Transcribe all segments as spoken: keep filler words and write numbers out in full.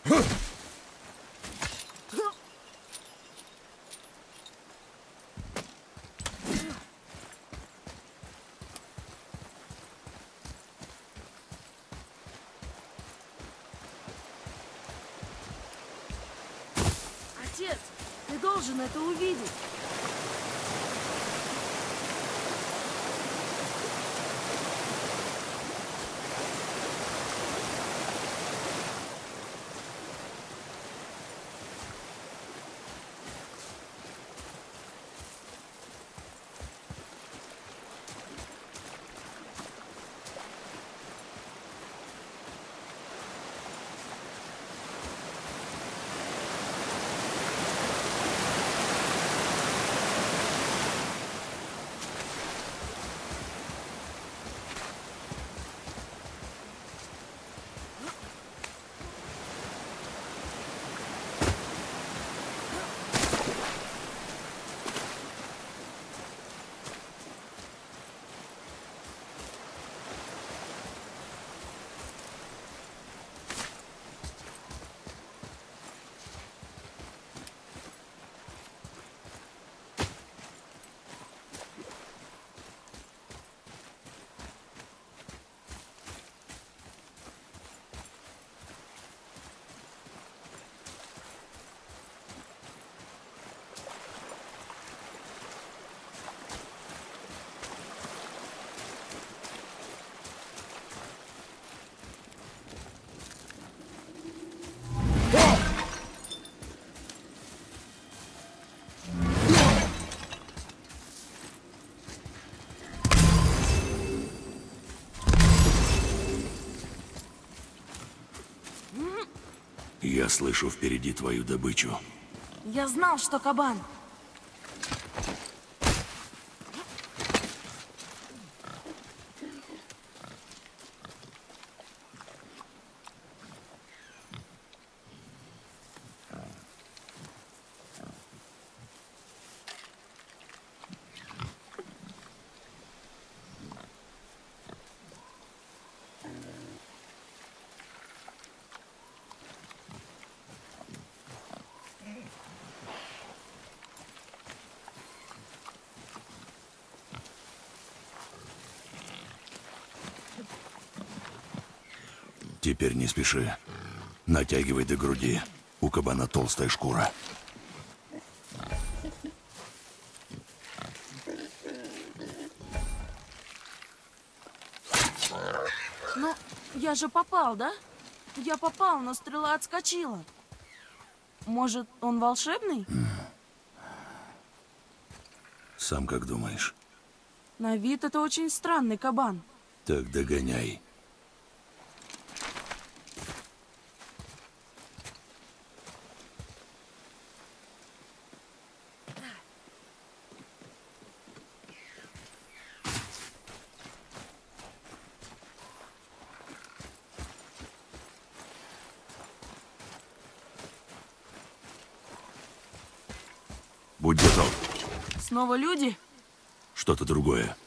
Отец, ты должен это увидеть. Я слышу впереди твою добычу. Я знал, что кабан. Теперь не спеши. Натягивай до груди. У кабана толстая шкура. Ну, я же попал, да? Я попал, но стрела отскочила. Может, он волшебный? Сам как думаешь? На вид это очень странный кабан. Так догоняй. Будь готов. Снова люди? Что-то другое.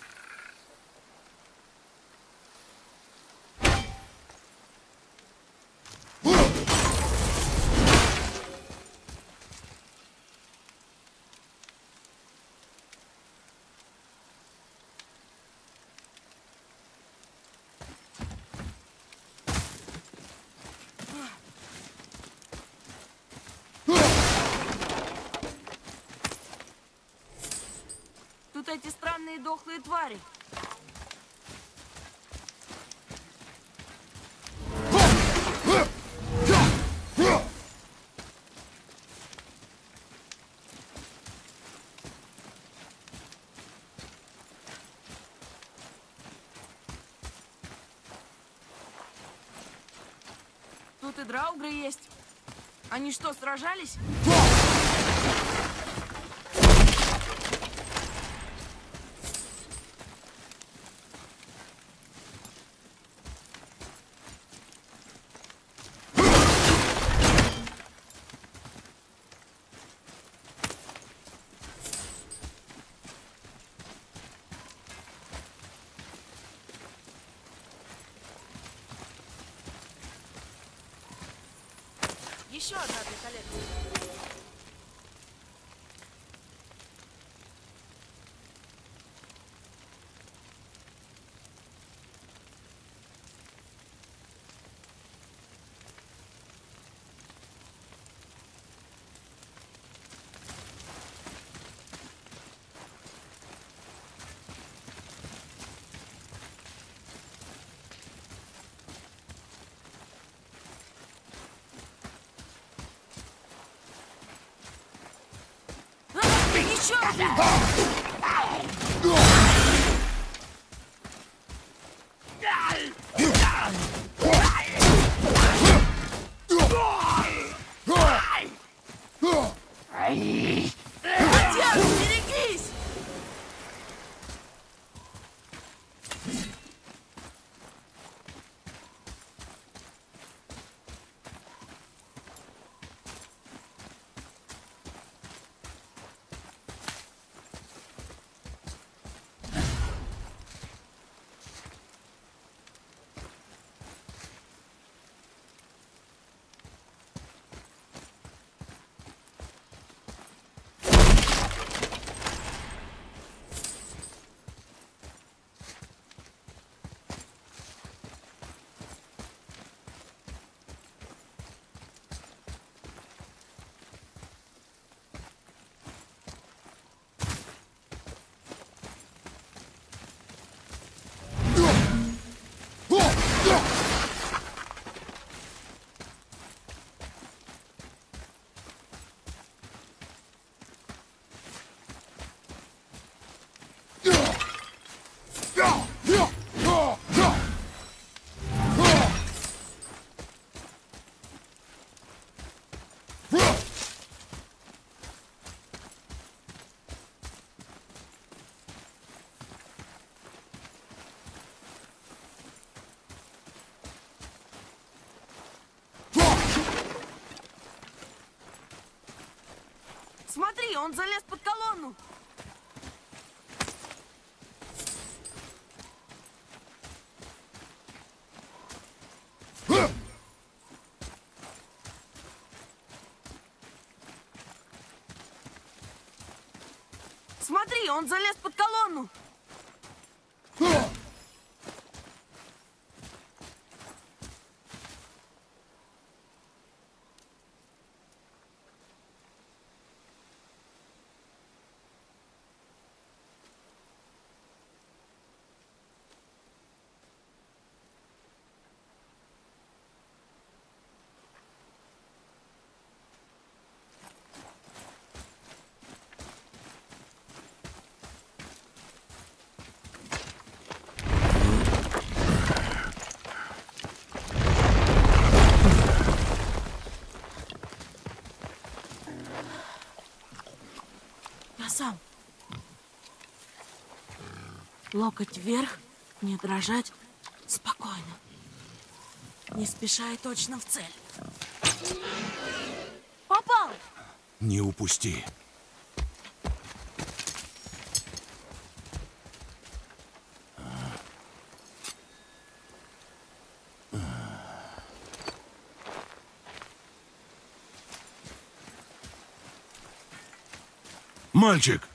Тут эти странные дохлые твари. Тут и драугры есть. Они что, сражались? Еще одна для коллекции. Еще один! Хотя, берегись! Смотри, он залез под колонну. Смотри, он залез под колонну. Сам. Локоть вверх, не дрожать, спокойно. Не спеша и точно в цель. Попал! Не упусти. Мальчик!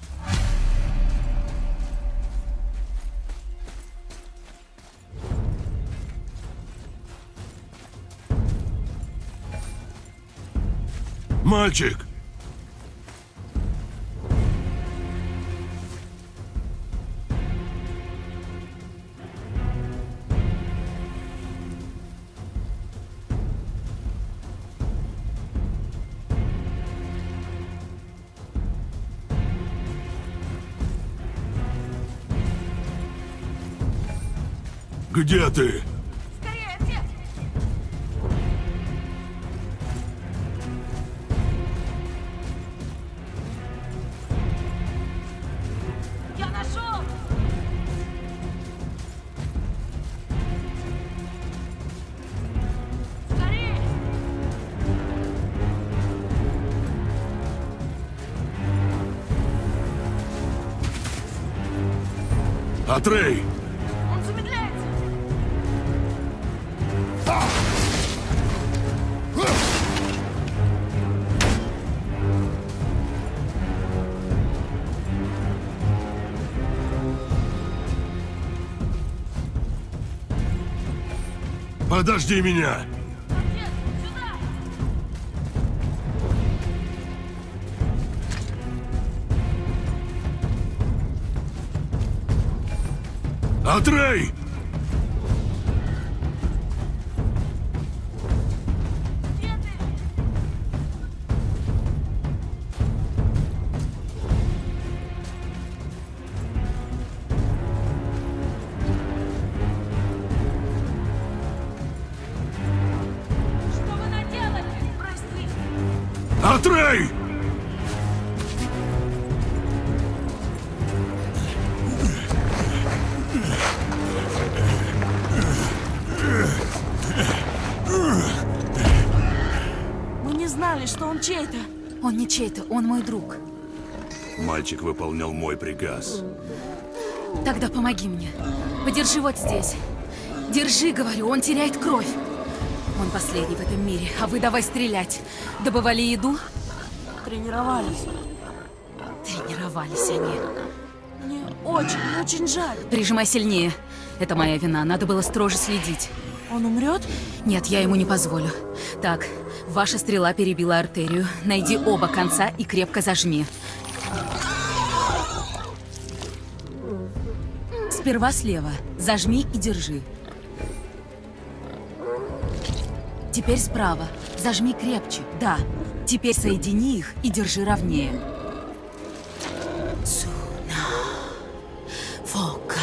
Мальчик! Где ты? Скорее, отец! Я нашел! Скорее! Атрей! Он замедляется! Подожди меня! Атрей! Что вы наделали? Прости. Атрей! Мы не знали, что он чей-то. Он не чей-то, он мой друг. Мальчик выполнял мой приказ. Тогда помоги мне. Подержи вот здесь. Держи, говорю, он теряет кровь. Он последний в этом мире, а вы давай стрелять. Добывали еду? Тренировались. Тренировались они. Мне очень, очень жаль. Прижимай сильнее. Это моя вина, надо было строже следить. Он умрет? Нет, я ему не позволю. Так, ваша стрела перебила артерию. Найди оба конца и крепко зажми. Сперва слева. Зажми и держи. Теперь справа. Зажми крепче. Да. Теперь соедини их и держи ровнее. Цуна. Фока.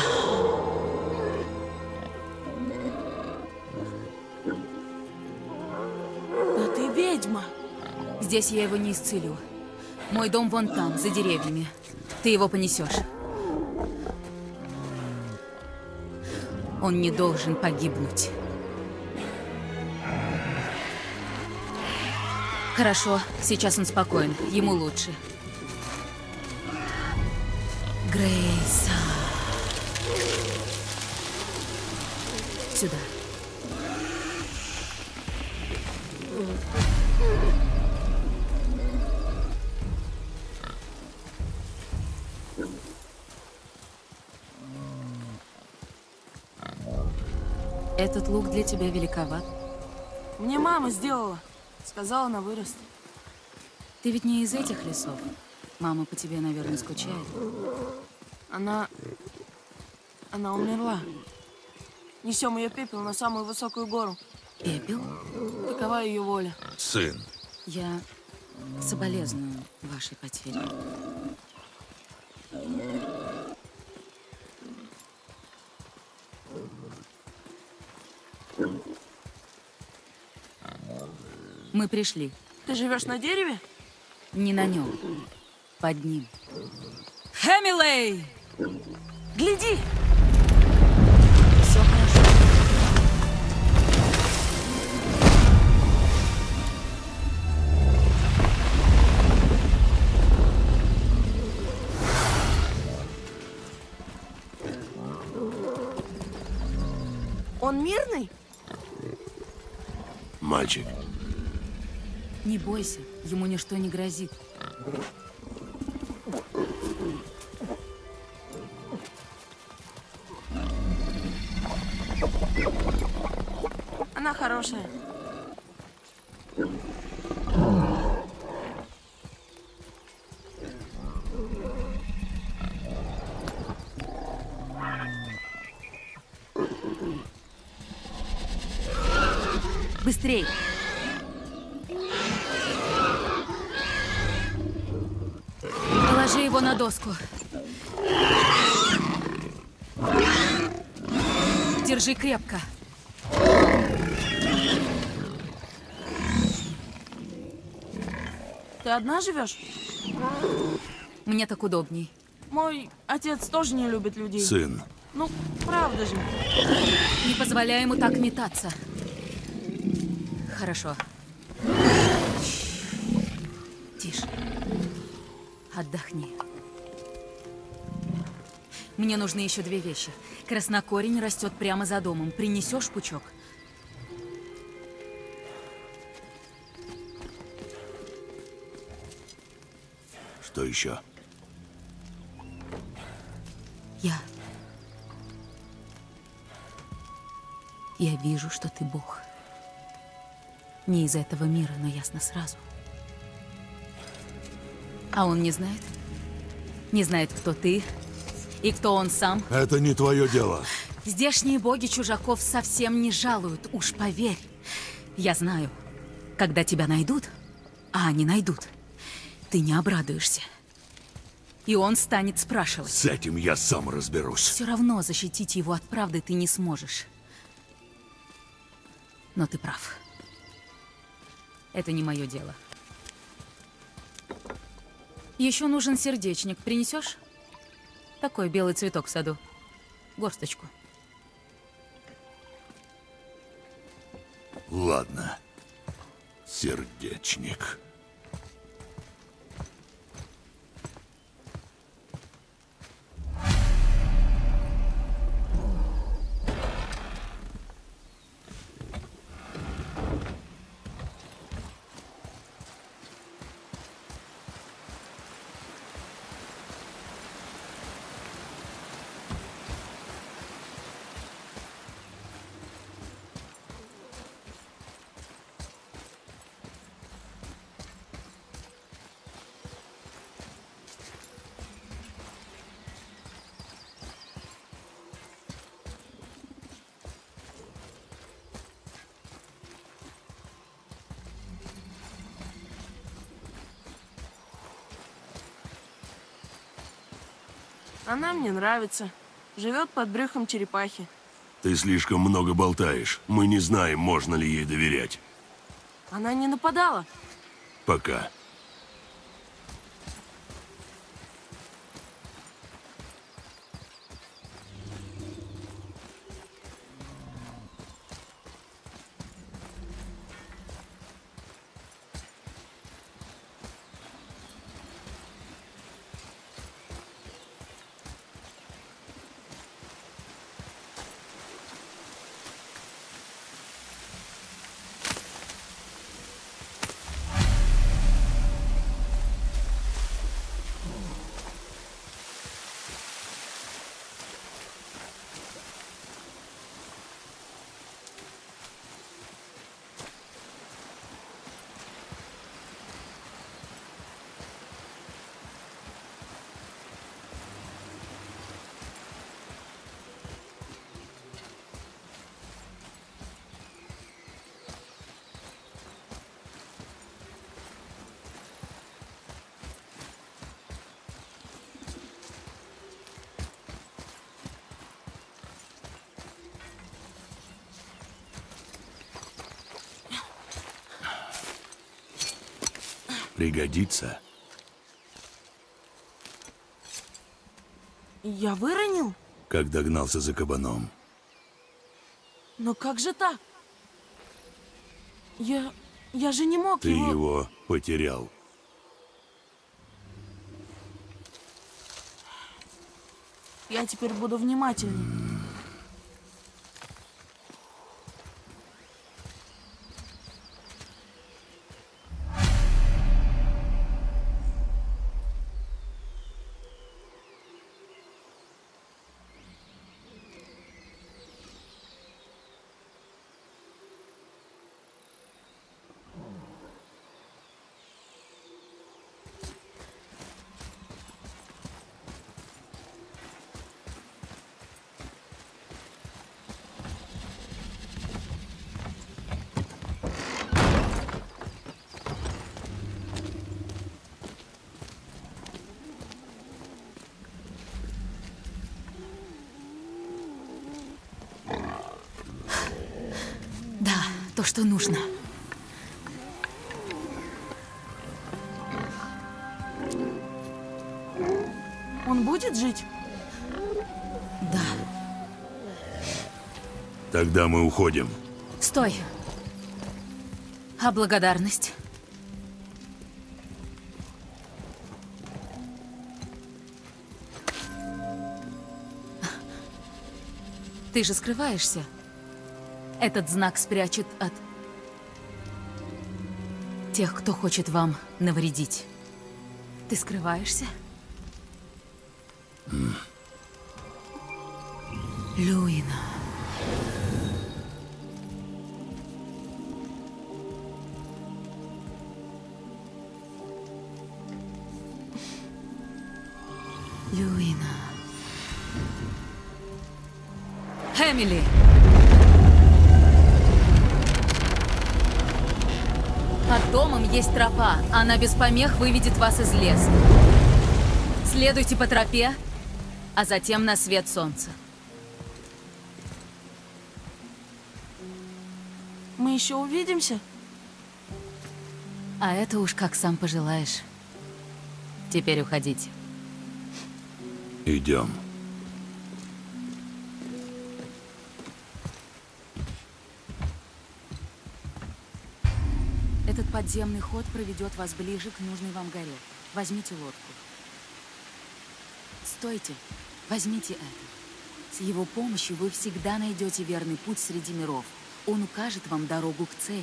Да ты ведьма. Здесь я его не исцелю. Мой дом вон там, за деревьями. Ты его понесешь. Он не должен погибнуть. Хорошо, сейчас он спокоен. Ему лучше. Грейса. Сюда. Этот лук для тебя великоват. Мне мама сделала. Сказала, на вырост. Ты ведь не из этих лесов. Мама по тебе, наверное, скучает. Она... Она умерла. Несем ее пепел на самую высокую гору. Пепел? Такова ее воля. Сын. Я соболезную вашей потере. Мы пришли. Ты живешь на дереве? Не на нем. Под ним. Хэмилей! Гляди! Все хорошо. Он мирный? Мальчик. Не бойся, ему ничто не грозит. Она хорошая. Быстрей! Положи его на доску. Держи крепко. Ты одна живешь? Мне так удобней. Мой отец тоже не любит людей. Сын. Ну, правда же. Не позволяй ему так метаться. Хорошо. Тише. Отдохни. Мне нужны еще две вещи. Краснокорень растет прямо за домом. Принесешь пучок? Что еще? Я. Я вижу, что ты Бог. Не из этого мира, но ясно сразу. А он не знает? Не знает, кто ты и кто он сам? Это не твое дело. Здешние боги чужаков совсем не жалуют, уж поверь. Я знаю, когда тебя найдут, а они найдут, ты не обрадуешься. И он станет спрашивать. С этим я сам разберусь. Все равно защитить его от правды ты не сможешь. Но ты прав. Это не мое дело. Еще нужен сердечник. Принесешь? Такой белый цветок в саду. Горсточку. Ладно. Сердечник. Она мне нравится. Живет под брюхом черепахи. Ты слишком много болтаешь. Мы не знаем, можно ли ей доверять. Она не нападала. Пока. Пригодится. Я выронил? Когда гнался за кабаном. Но как же так? Я... я же не мог Ты его... его потерял. Я теперь буду внимательнее. Да, то, что нужно. Он будет жить? Да. Тогда мы уходим. Стой. А благодарность? Ты же скрываешься. Этот знак спрячет от тех, кто хочет вам навредить. Ты скрываешься? Mm. Люина. Эмили! Под домом есть тропа. Она без помех выведет вас из леса. Следуйте по тропе, а затем на свет солнца. Мы еще увидимся? А это уж как сам пожелаешь. Теперь уходите. Идем. Этот подземный ход проведет вас ближе к нужной вам горе. Возьмите лодку. Стойте, возьмите это. С его помощью вы всегда найдете верный путь среди миров. Он укажет вам дорогу к цели.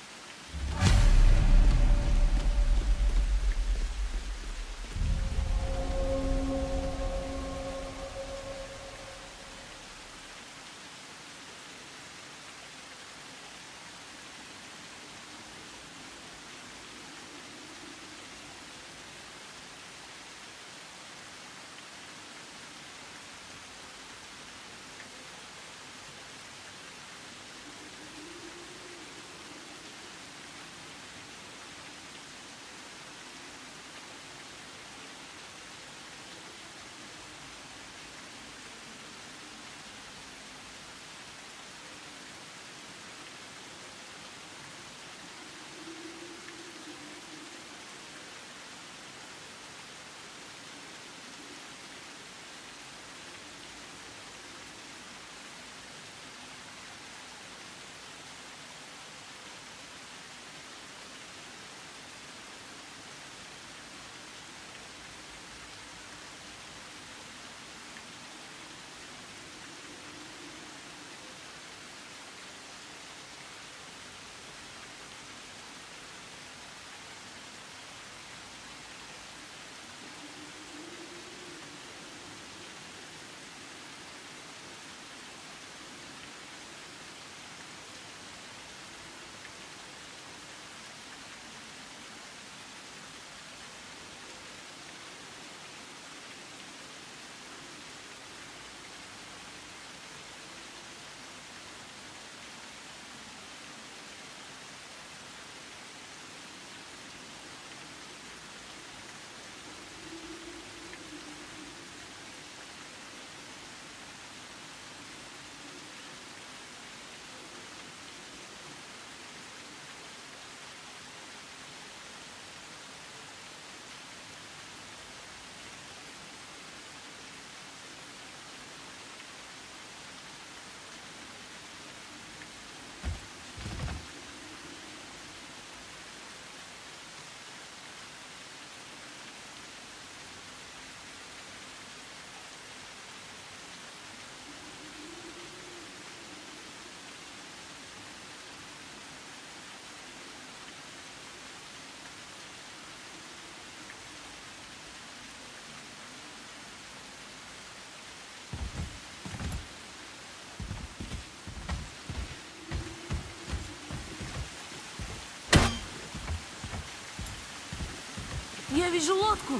Я вижу лодку.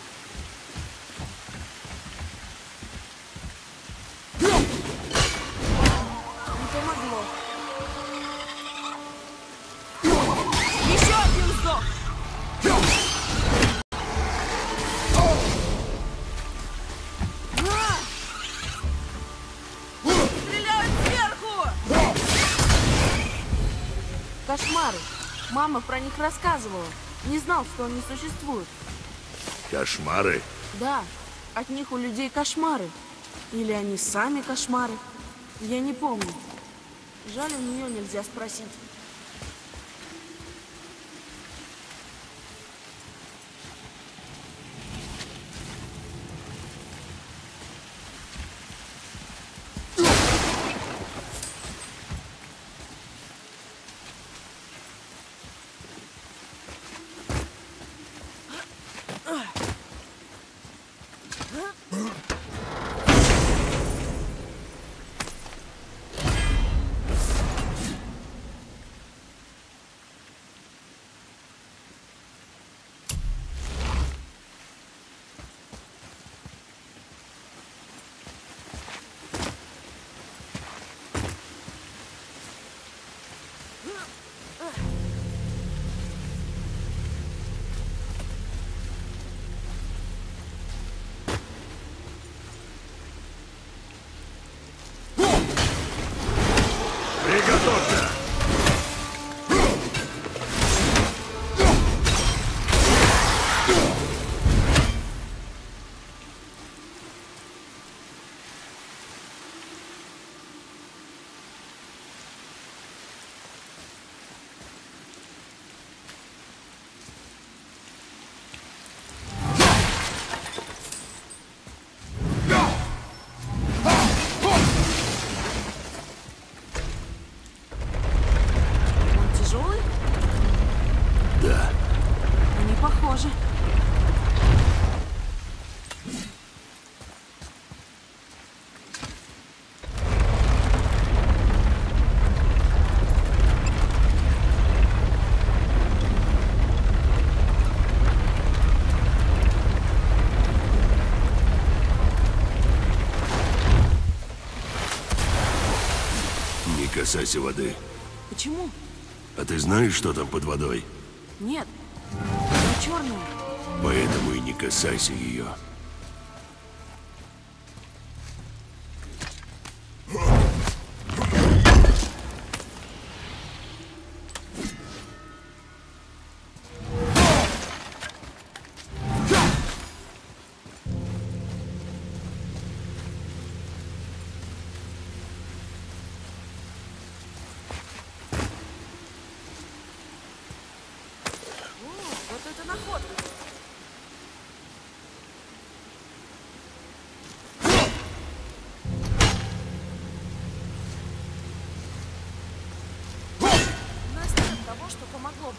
Не помогло. Еще один сдох. А! Стреляют сверху! Кошмары. Мама про них рассказывала. Не знал, что они существуют. Кошмары? Да, от них у людей кошмары. Или они сами кошмары. Я не помню. Жаль, у нее нельзя спросить. касайся воды. Почему? А ты знаешь, что там под водой? Нет. Она черная. Поэтому и не касайся ее. Вот это находка. У нас нет того, что помогло бы.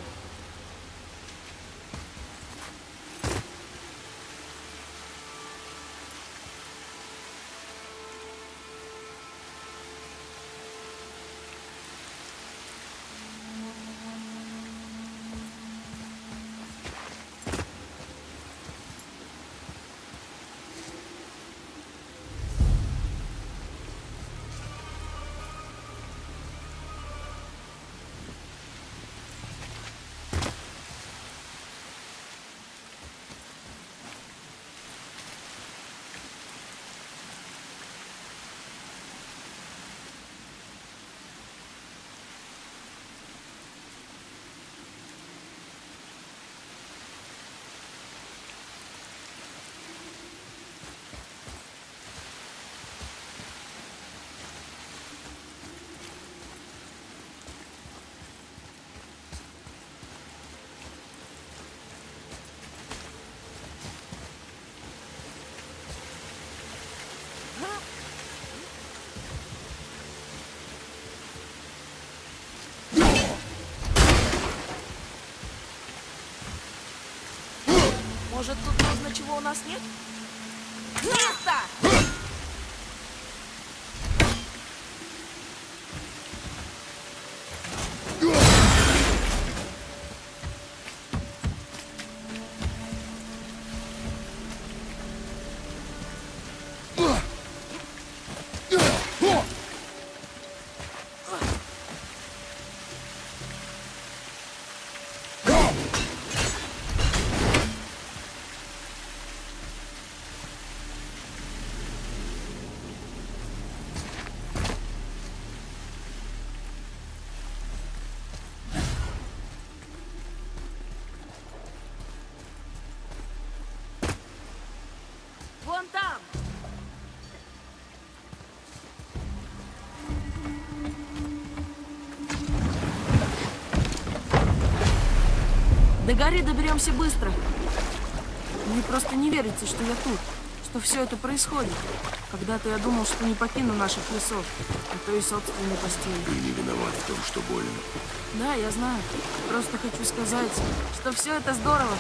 Может, тут нужно, чего у нас нет? Место! Вон там! До горы доберемся быстро. Мне просто не верится, что я тут, что все это происходит. Когда-то я думал, что не покину наших лесов, а то и собственной постели. Ты не виноват в том, что болен. Да, я знаю. Просто хочу сказать, что все это здорово.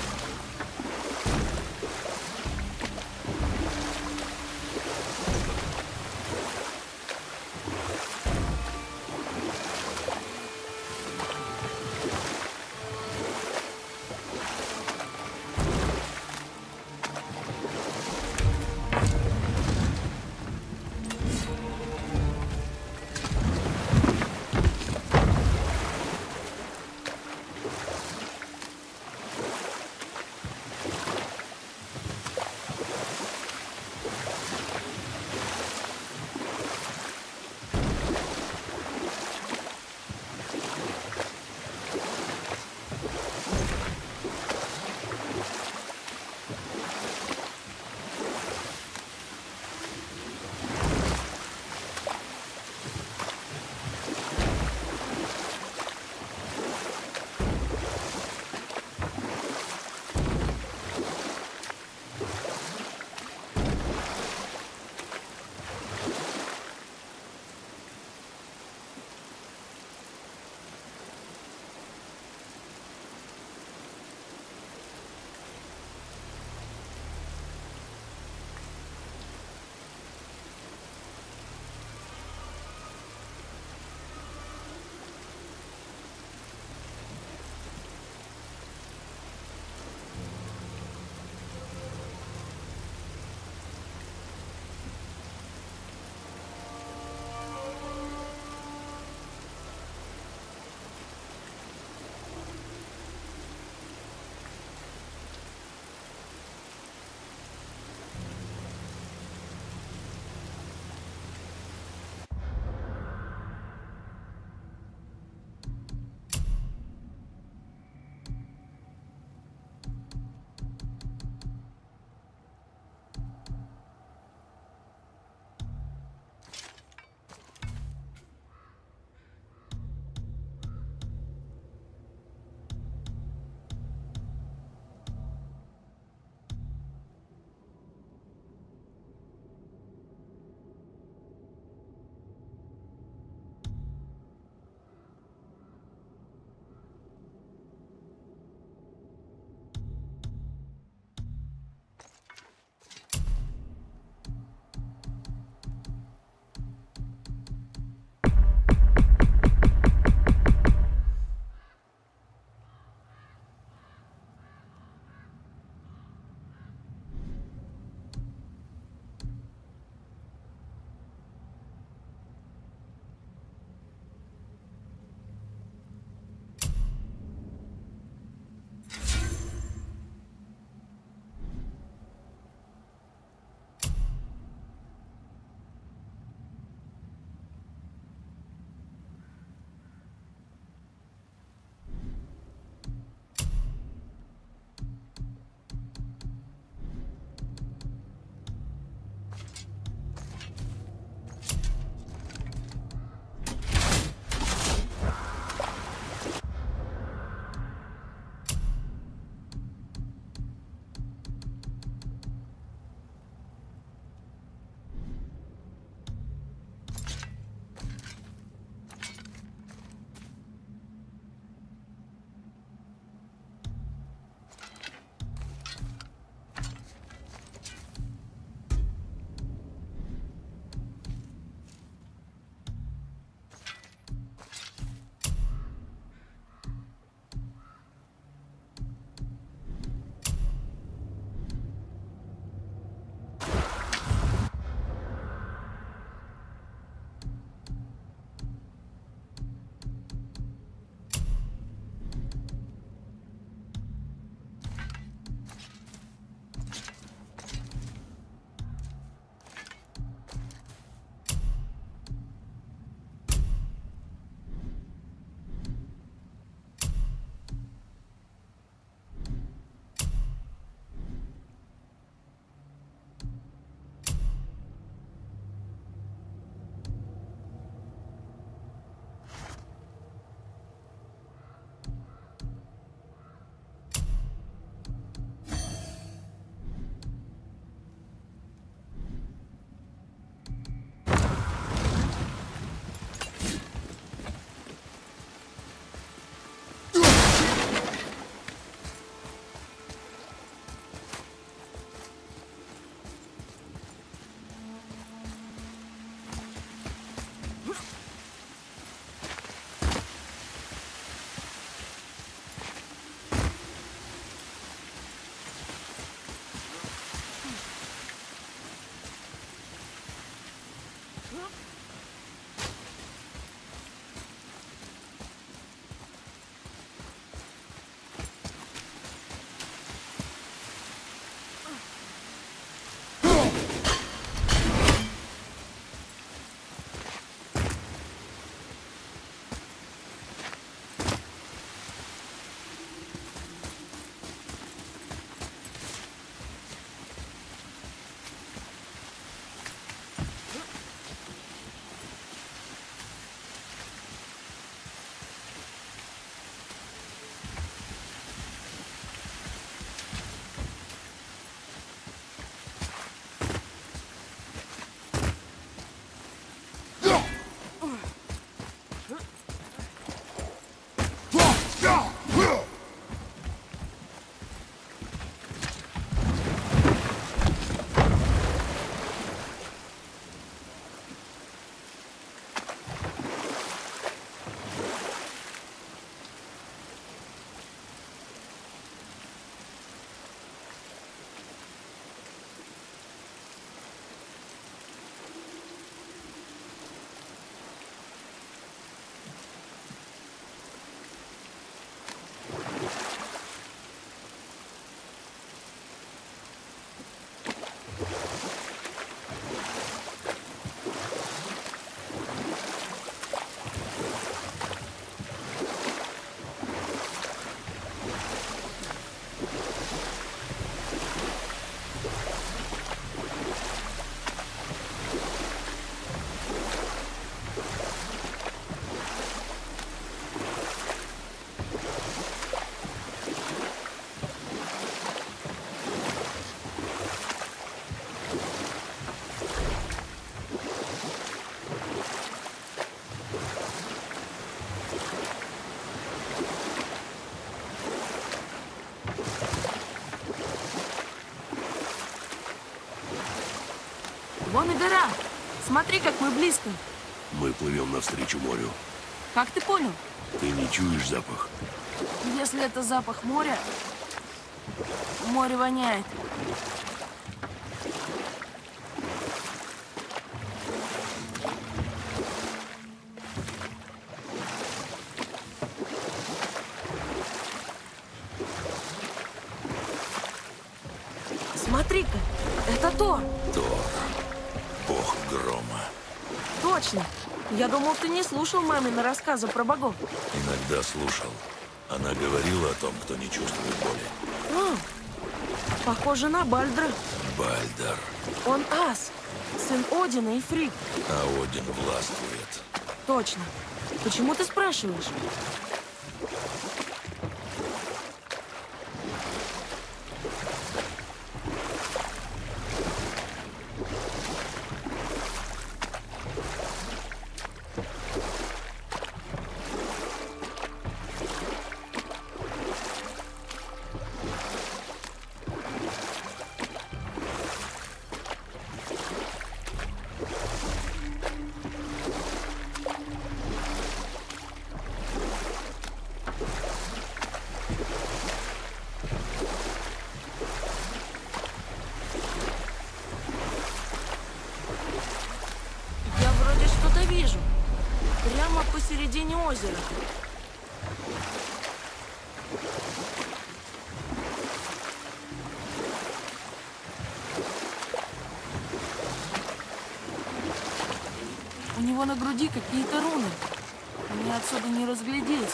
Вон и гора. Смотри, как мы близко. Мы плывем навстречу морю. Как ты понял? Ты не чуешь запах? Если это запах моря, море воняет. Смотри-ка, это Тор. Тор, бог грома. Точно. Я думал, ты не слушал мамины рассказы про богов. Иногда слушал. Она говорила о том, кто не чувствует боли. О, похоже на Бальдра. Бальдар. Он ас, сын Одина и Фригg. А Один властвует. Точно. Почему ты спрашиваешь? Я вроде что-то вижу. Прямо посередине озера. У него на груди какие-то руны. Мне отсюда не разглядеть.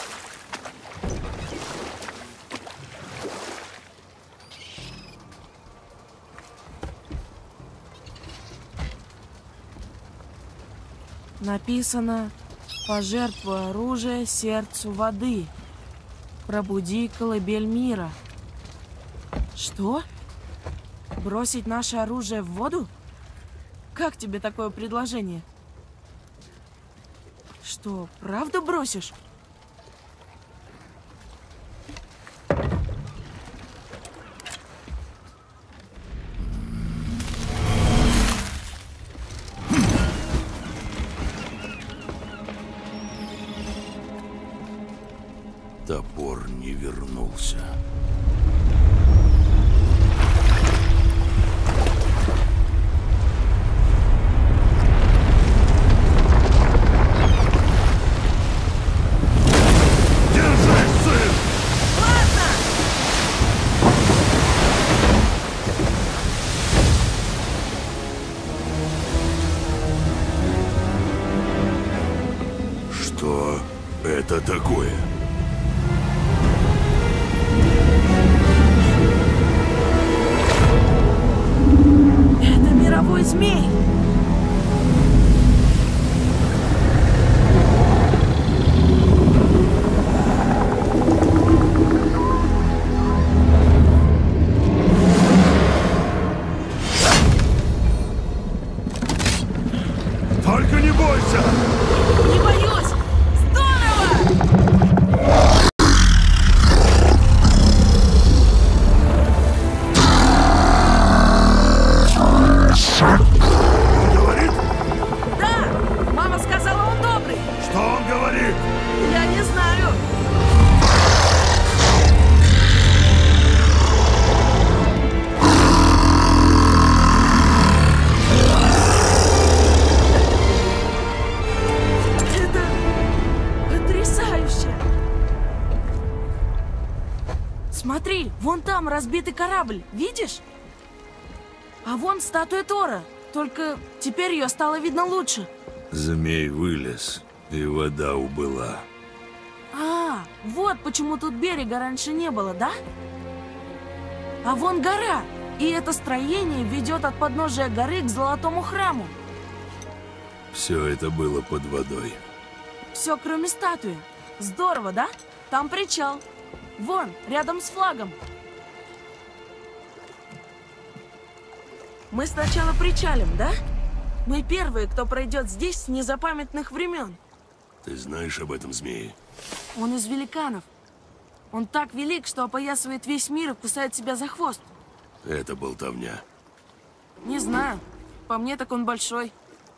Написано: «Пожертвуй оружие сердцу воды. Пробуди колыбель мира». Что? Бросить наше оружие в воду? Как тебе такое предложение? Что, правда бросишь? Топор не вернулся. Держись, сын! Ладно! Что это такое? Это мировой змей! Только не бойся! Не боюсь! Здорово! Он говорит? Да! Мама сказала, он добрый! Что он говорит? Я не знаю! Это потрясающе! Смотри, вон там разбитый корабль, видишь? А вон статуя Тора, только теперь ее стало видно лучше. Змей вылез, и вода убыла. А, вот почему тут берега раньше не было, да? А вон гора, и это строение ведет от подножия горы к Золотому храму. Все это было под водой. Все, кроме статуи. Здорово, да? Там причал. Вон, рядом с флагом. Мы сначала причалим, да? Мы первые, кто пройдет здесь с незапамятных времен. Ты знаешь об этом змее? Он из великанов. Он так велик, что опоясывает весь мир и кусает себя за хвост. Это болтовня. Не знаю. По мне, так он большой.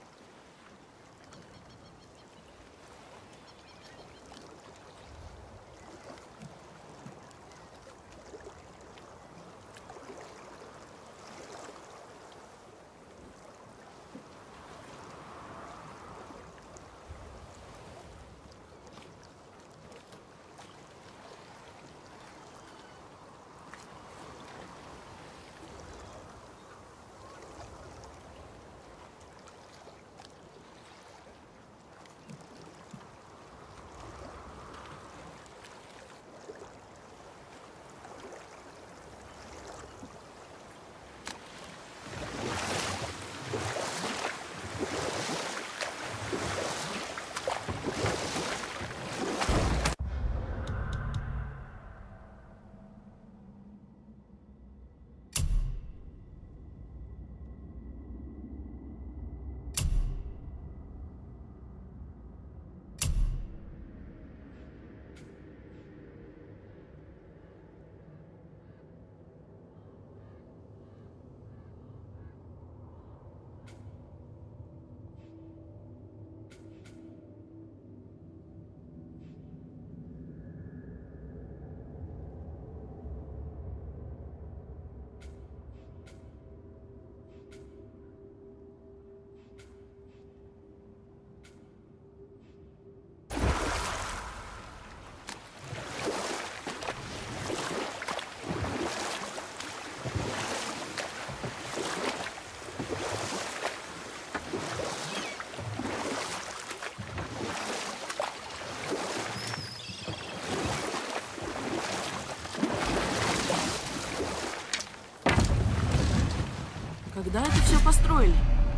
Когда это все построили?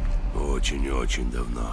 Очень-очень давно.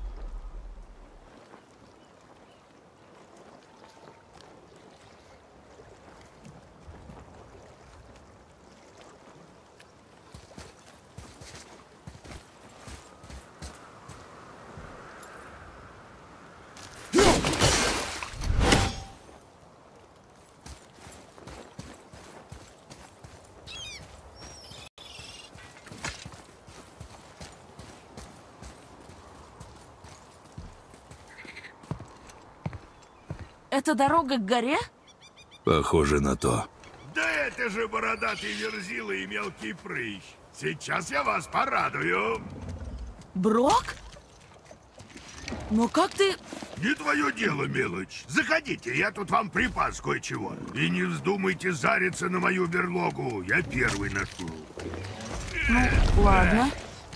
Это дорога к горе? Похоже на то. Да это же бородатый верзила и мелкий прыщ. Сейчас я вас порадую. Брок? Но как ты... Не твое дело, мелочь. Заходите, я тут вам припас кое-чего. И не вздумайте зариться на мою берлогу. Я первый нашел. Ну, ладно.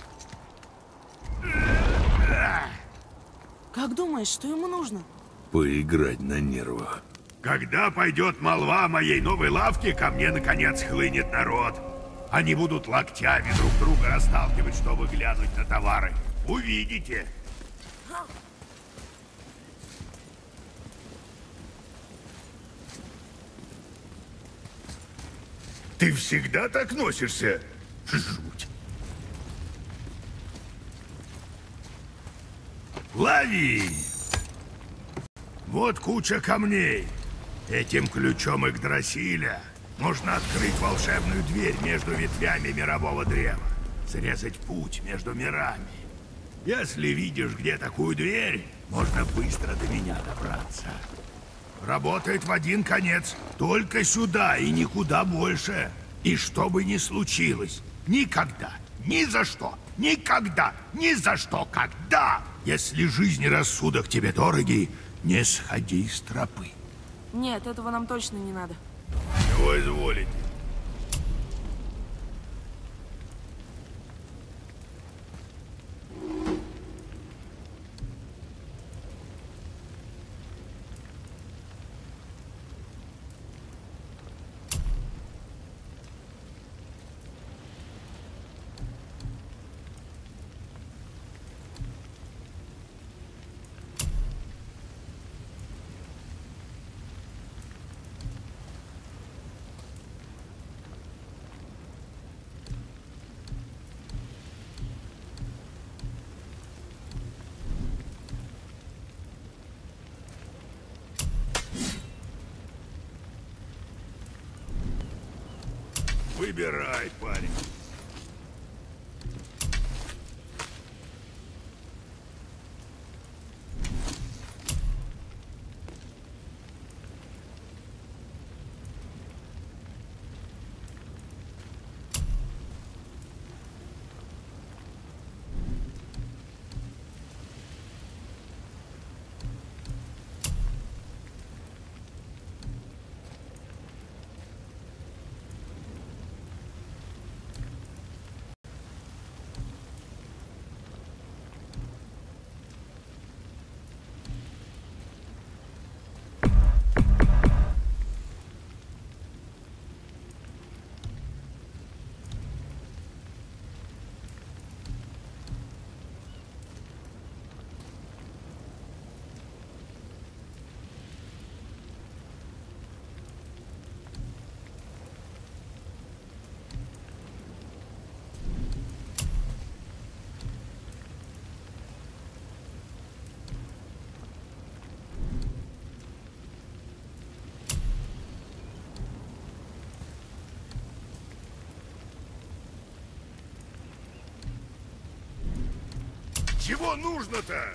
Как думаешь, что ему нужно? Поиграть на нервах. Когда пойдет молва о моей новой лавке, ко мне наконец хлынет народ. Они будут локтями друг друга расталкивать, чтобы глянуть на товары. Увидите. Ты всегда так носишься? Жуть. Лови! Вот куча камней. Этим ключом Игдрасиля можно открыть волшебную дверь между ветвями мирового древа. Срезать путь между мирами. Если видишь где такую дверь, можно быстро до меня добраться. Работает в один конец. Только сюда и никуда больше. И что бы ни случилось, никогда, ни за что, никогда, ни за что, когда, если жизнь и рассудок тебе дороги, не сходи с тропы. Нет, этого нам точно не надо. Чего изволите? Выбирай, парень. чего нужно-то?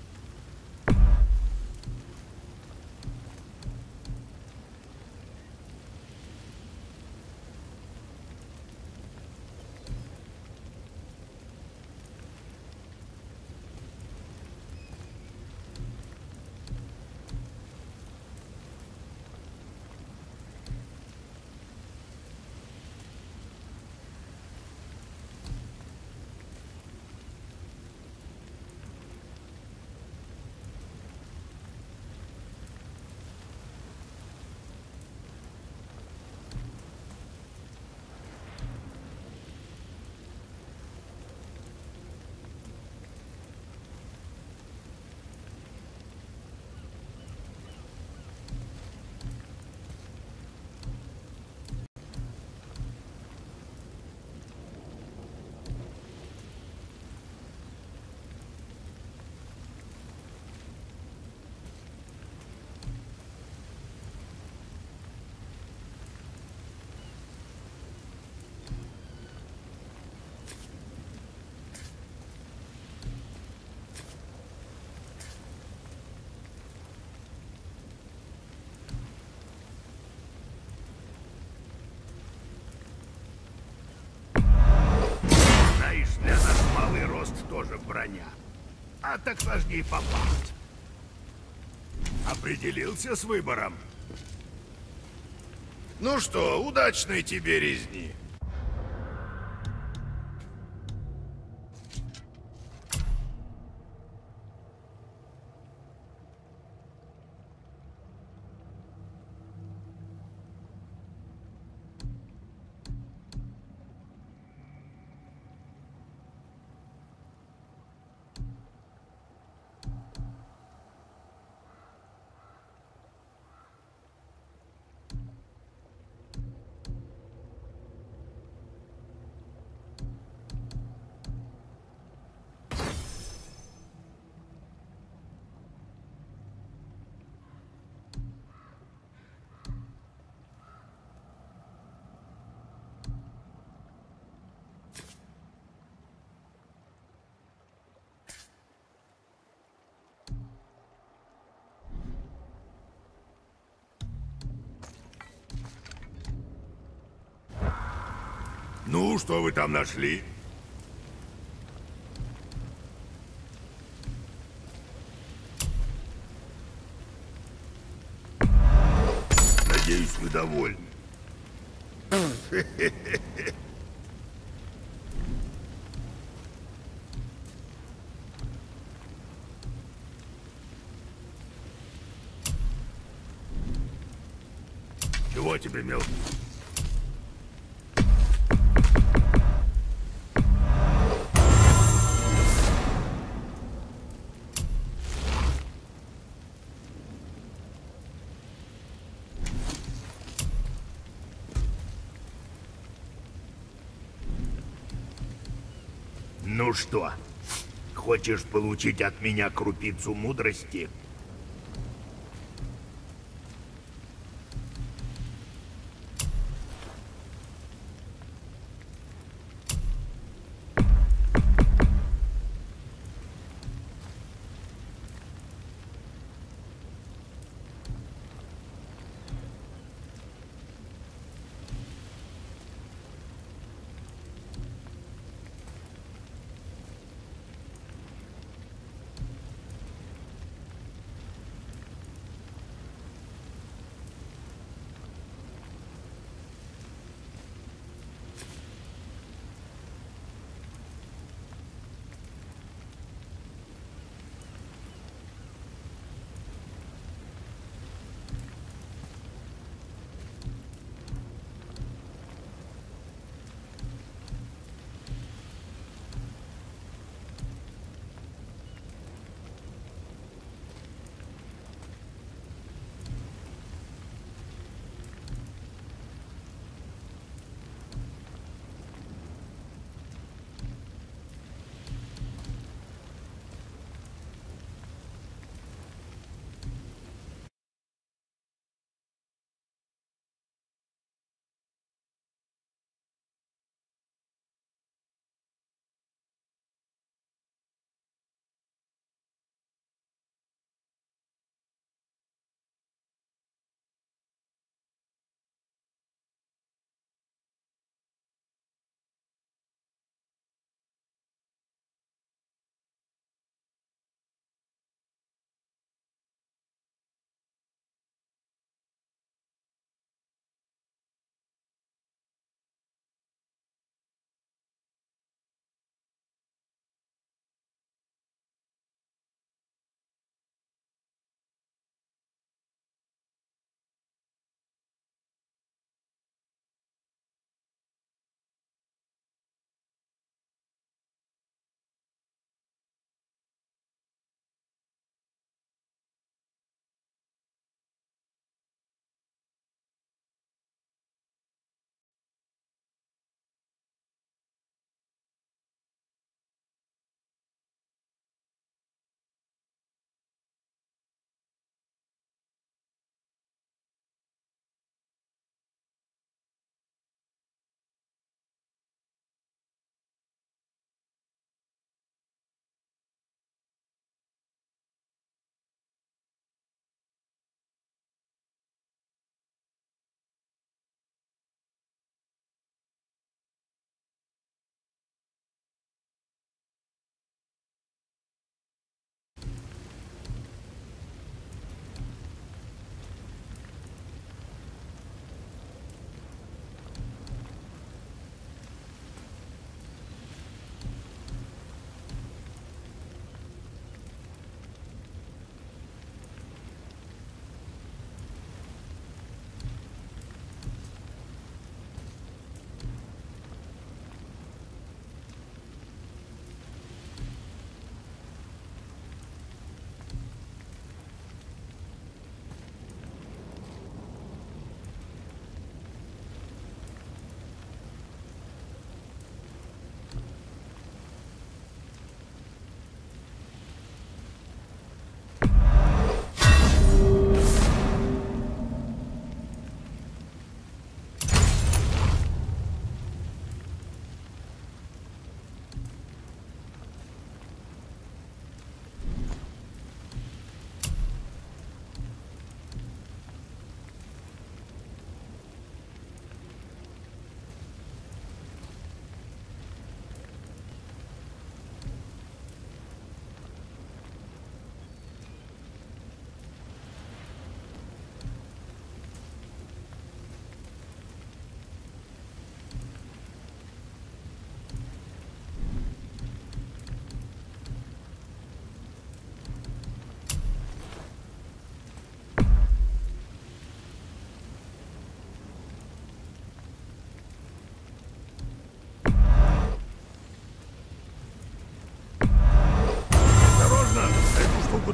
Тоже броня. А так сложнее попасть. Определился с выбором? Ну что, удачной тебе резни. Ну, что вы там нашли? Надеюсь, вы довольны. Чего тебе, мелкий? Ну что, хочешь получить от меня крупицу мудрости?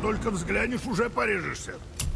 только взглянешь, уже порежешься.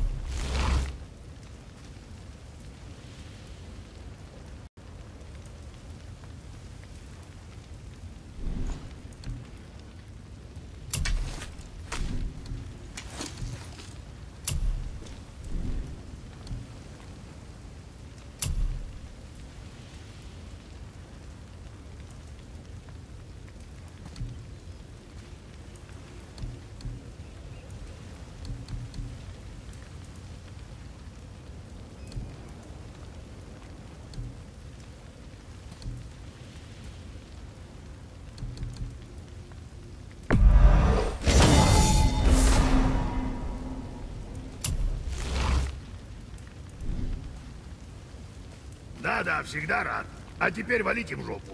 Да-да, всегда рад. А теперь валите в жопу.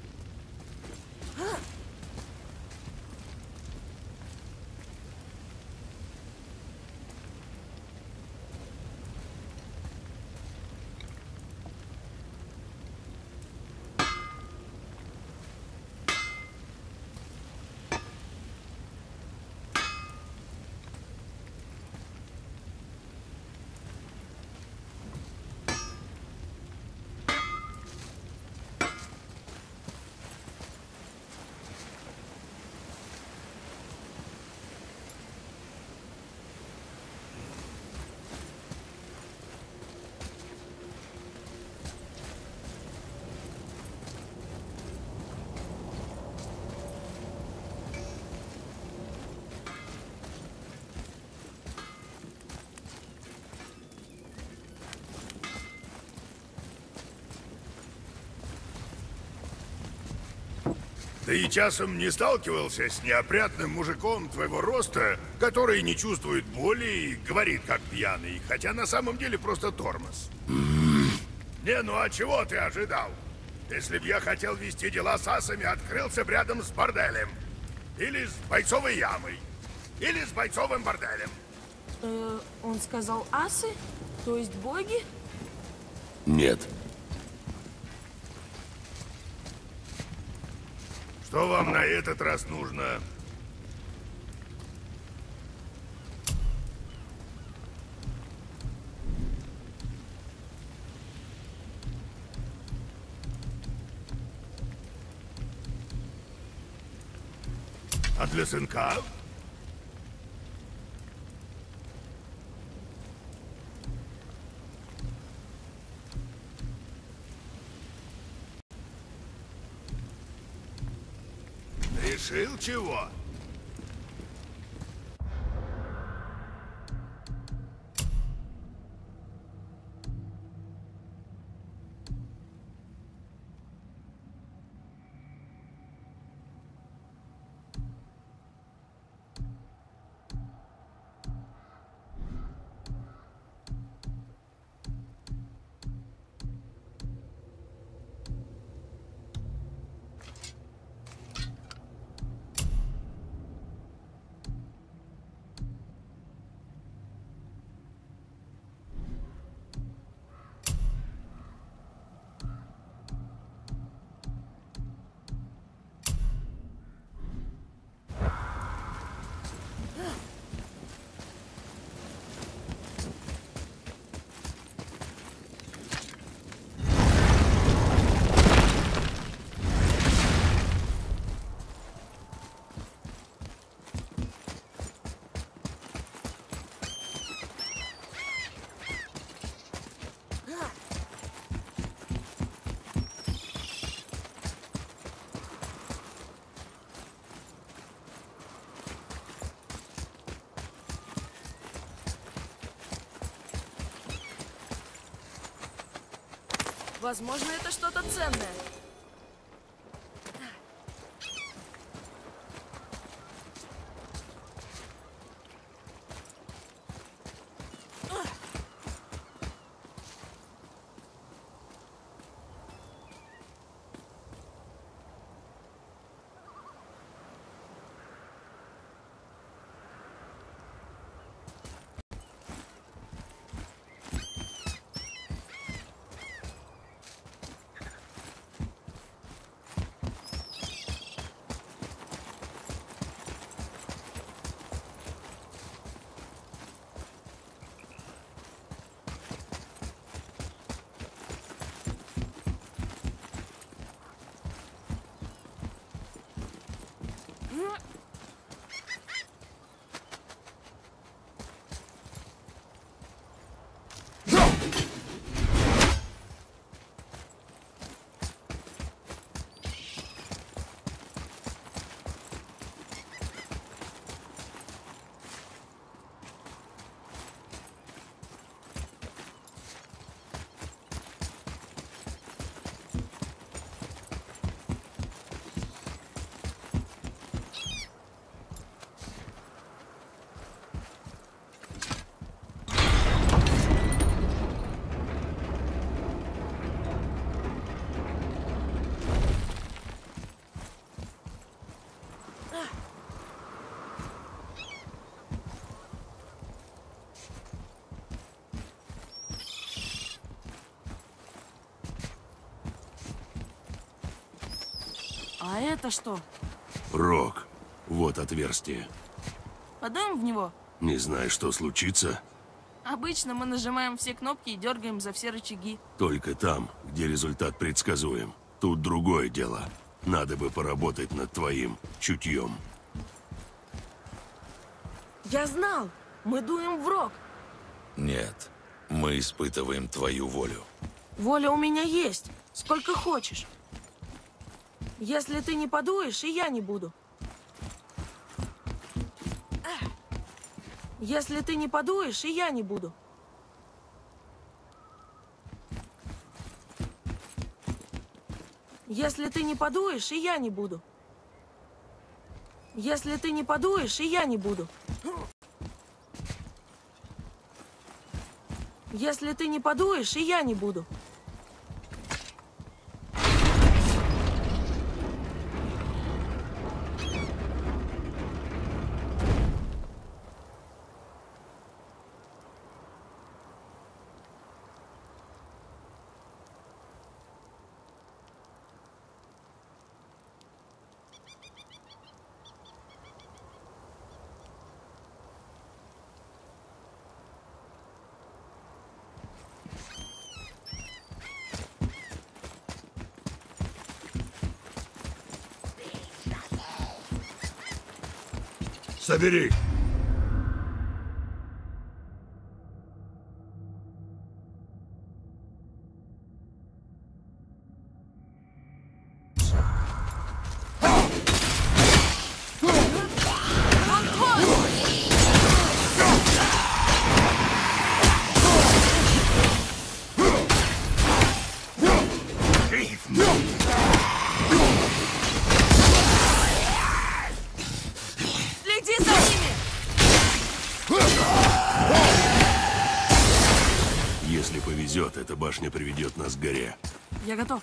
Ты и часом не сталкивался с неопрятным мужиком твоего роста, который не чувствует боли и говорит как пьяный, хотя на самом деле просто тормоз? Не, ну а чего ты ожидал? Если б я хотел вести дела с асами, открылся б рядом с борделем. Или с бойцовой ямой. Или с бойцовым борделем. Э, он сказал асы? То есть боги? Нет. Что вам на этот раз нужно? А для сынка? Решил чего? Возможно, это что-то ценное. А это что? Рог. Вот отверстие. Подуем в него? Не знаю, что случится. Обычно мы нажимаем все кнопки и дергаем за все рычаги. Только там, где результат предсказуем. Тут другое дело. Надо бы поработать над твоим чутьем. Я знал! Мы дуем в рог. Нет, мы испытываем твою волю. Воля у меня есть. Сколько хочешь. Если ты не подуешь, и я не буду. Если ты не подуешь, и я не буду. Если ты не подуешь, и я не буду. Если ты не подуешь, и я не буду. Если ты не подуешь, и я не буду. Собери! Следи за ними! Если повезет, эта башня приведет нас к горе. Я готов.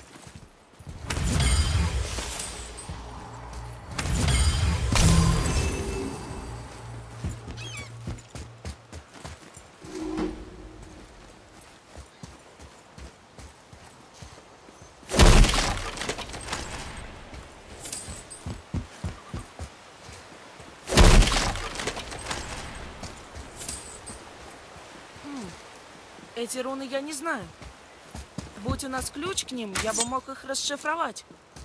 Эти руны я не знаю. Будь у нас ключ к ним, я бы мог их расшифровать.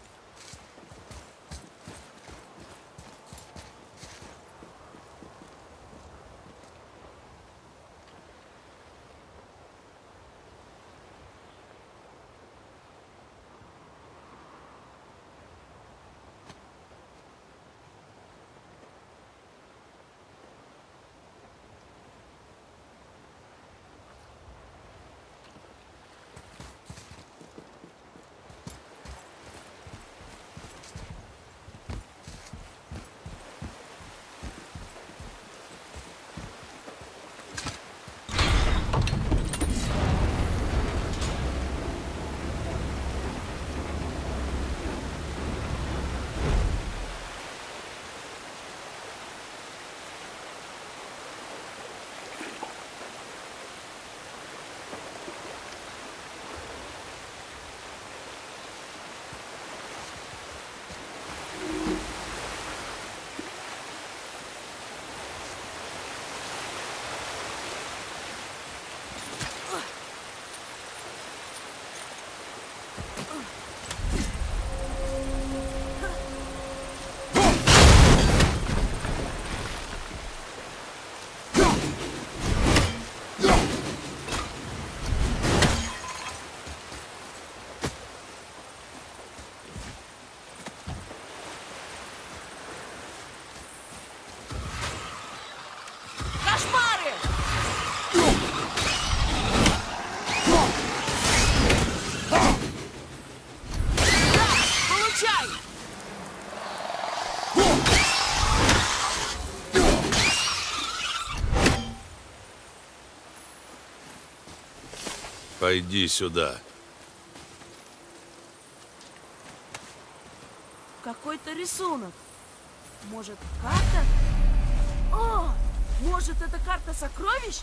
Кошмары! Да, получай! Пойди сюда. Какой-то рисунок. Может, карта? О, может, это карта сокровищ?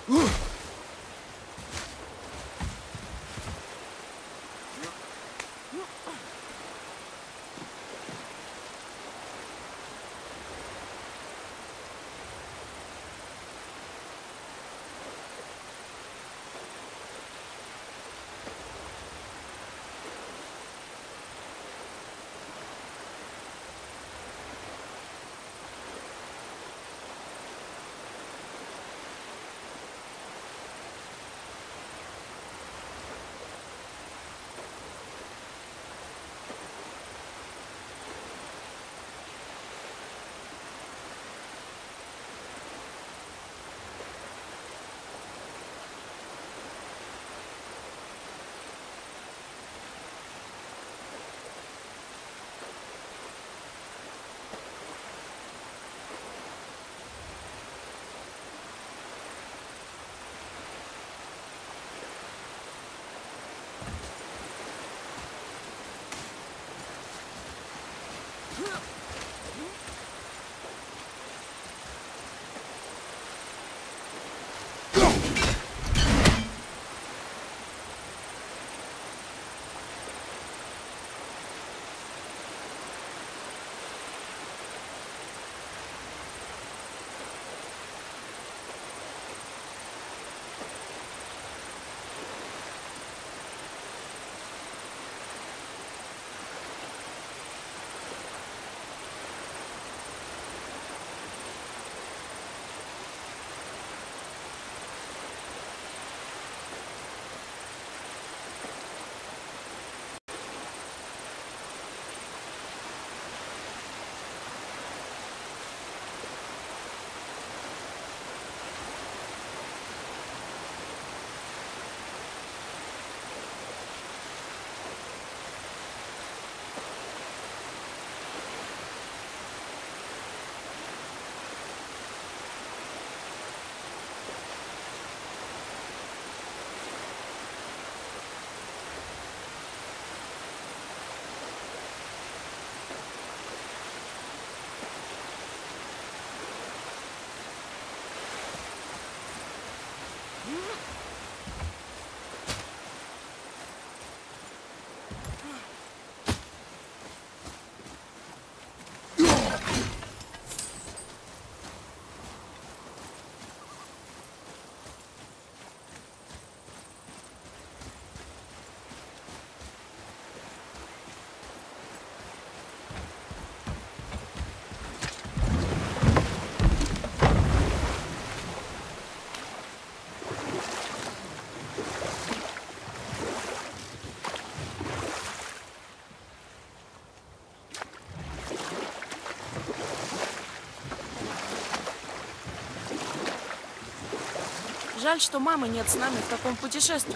Жаль, что мамы нет с нами в таком путешествии.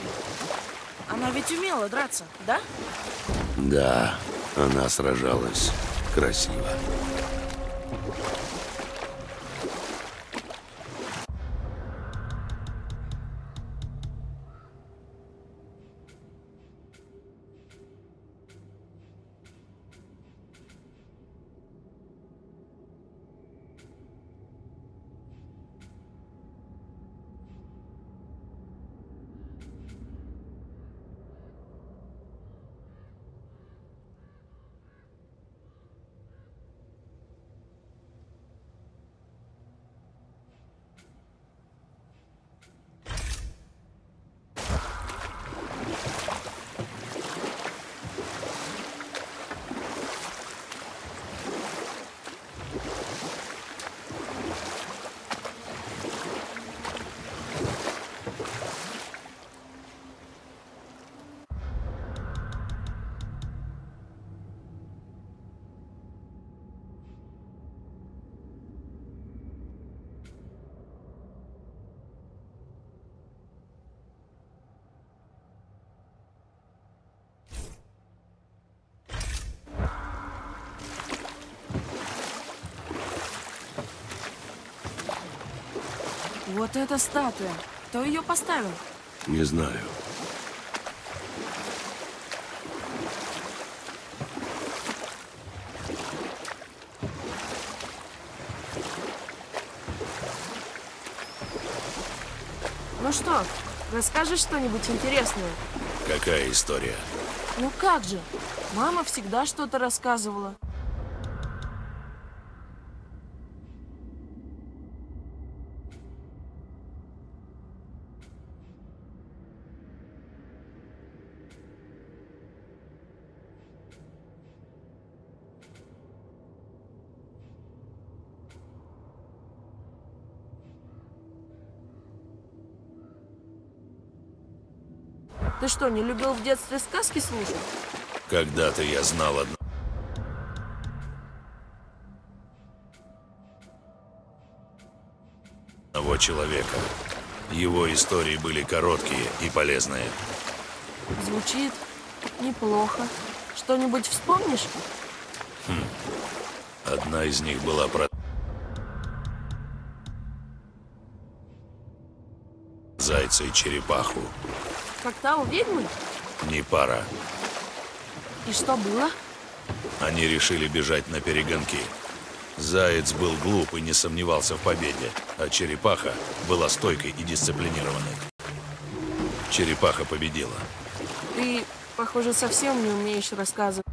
Она ведь умела драться, да? Да, она сражалась красиво. Вот эта статуя. Кто ее поставил? Не знаю. Ну что, расскажешь что-нибудь интересное? Какая история? Ну как же, мама всегда что-то рассказывала. Ты что, не любил в детстве сказки слушать? Когда-то я знал одного человека. Его истории были короткие и полезные. Звучит неплохо. Что-нибудь вспомнишь? Хм. Одна из них была про зайца и черепаху. Как та у ведьмы? Не пара. И что было? Они решили бежать на перегонки. Заяц был глуп и не сомневался в победе, а черепаха была стойкой и дисциплинированной. Черепаха победила. Ты, похоже, совсем не умеешь рассказывать.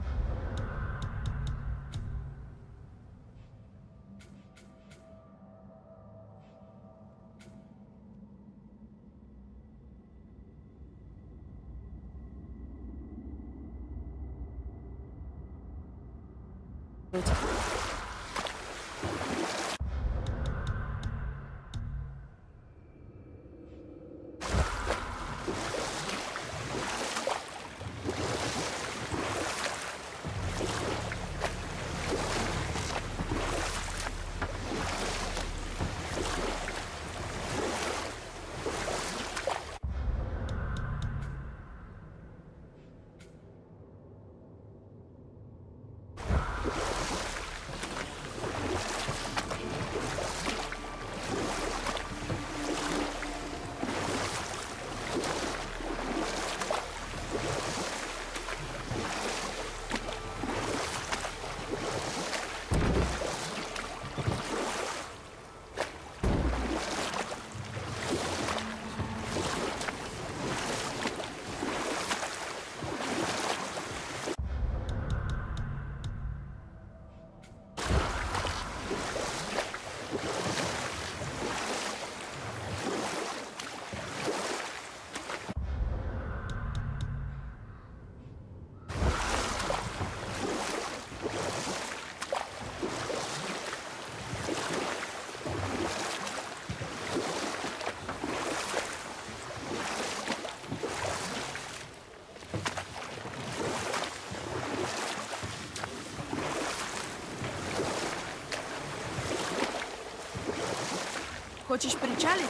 Хочешь причалить?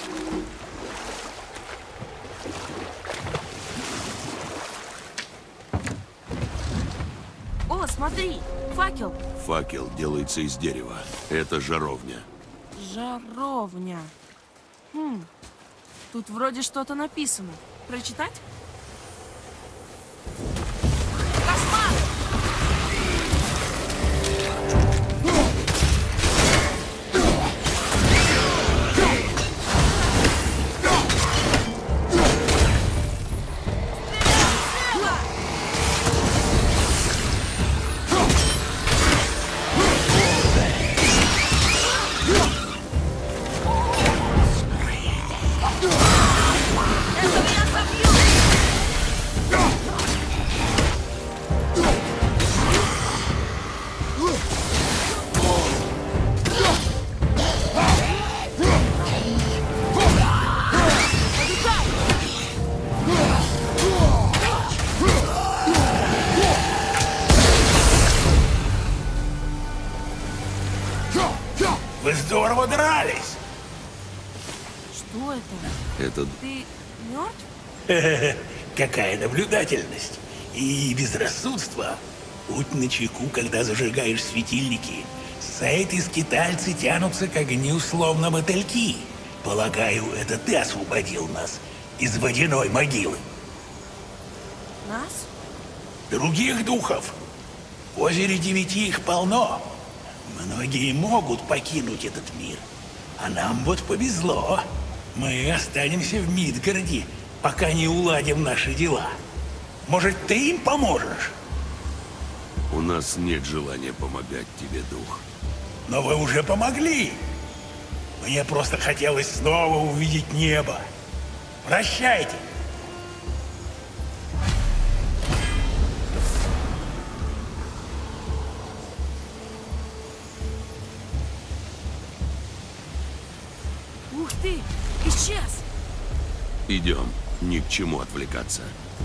О, смотри, факел. Факел делается из дерева. Это жаровня. Жаровня. Хм, тут вроде что-то написано. Прочитать? Кошмар! Вы здорово дрались! Что это? Это Ты мертв? Какая наблюдательность и безрассудство. Будь начеку, когда зажигаешь светильники. Сейд и скитальцы тянутся к огню, словно мотыльки. Полагаю, это ты освободил нас из водяной могилы. Нас? Других духов. В озере девяти их полно. Многие могут покинуть этот мир. А нам вот повезло. Мы останемся в Мидгарде, пока не уладим наши дела. Может, ты им поможешь? У нас нет желания помогать тебе, дух. Но вы уже помогли. Мне просто хотелось снова увидеть небо. Прощайте. Ух ты! Исчез! Идем. Ни к чему отвлекаться.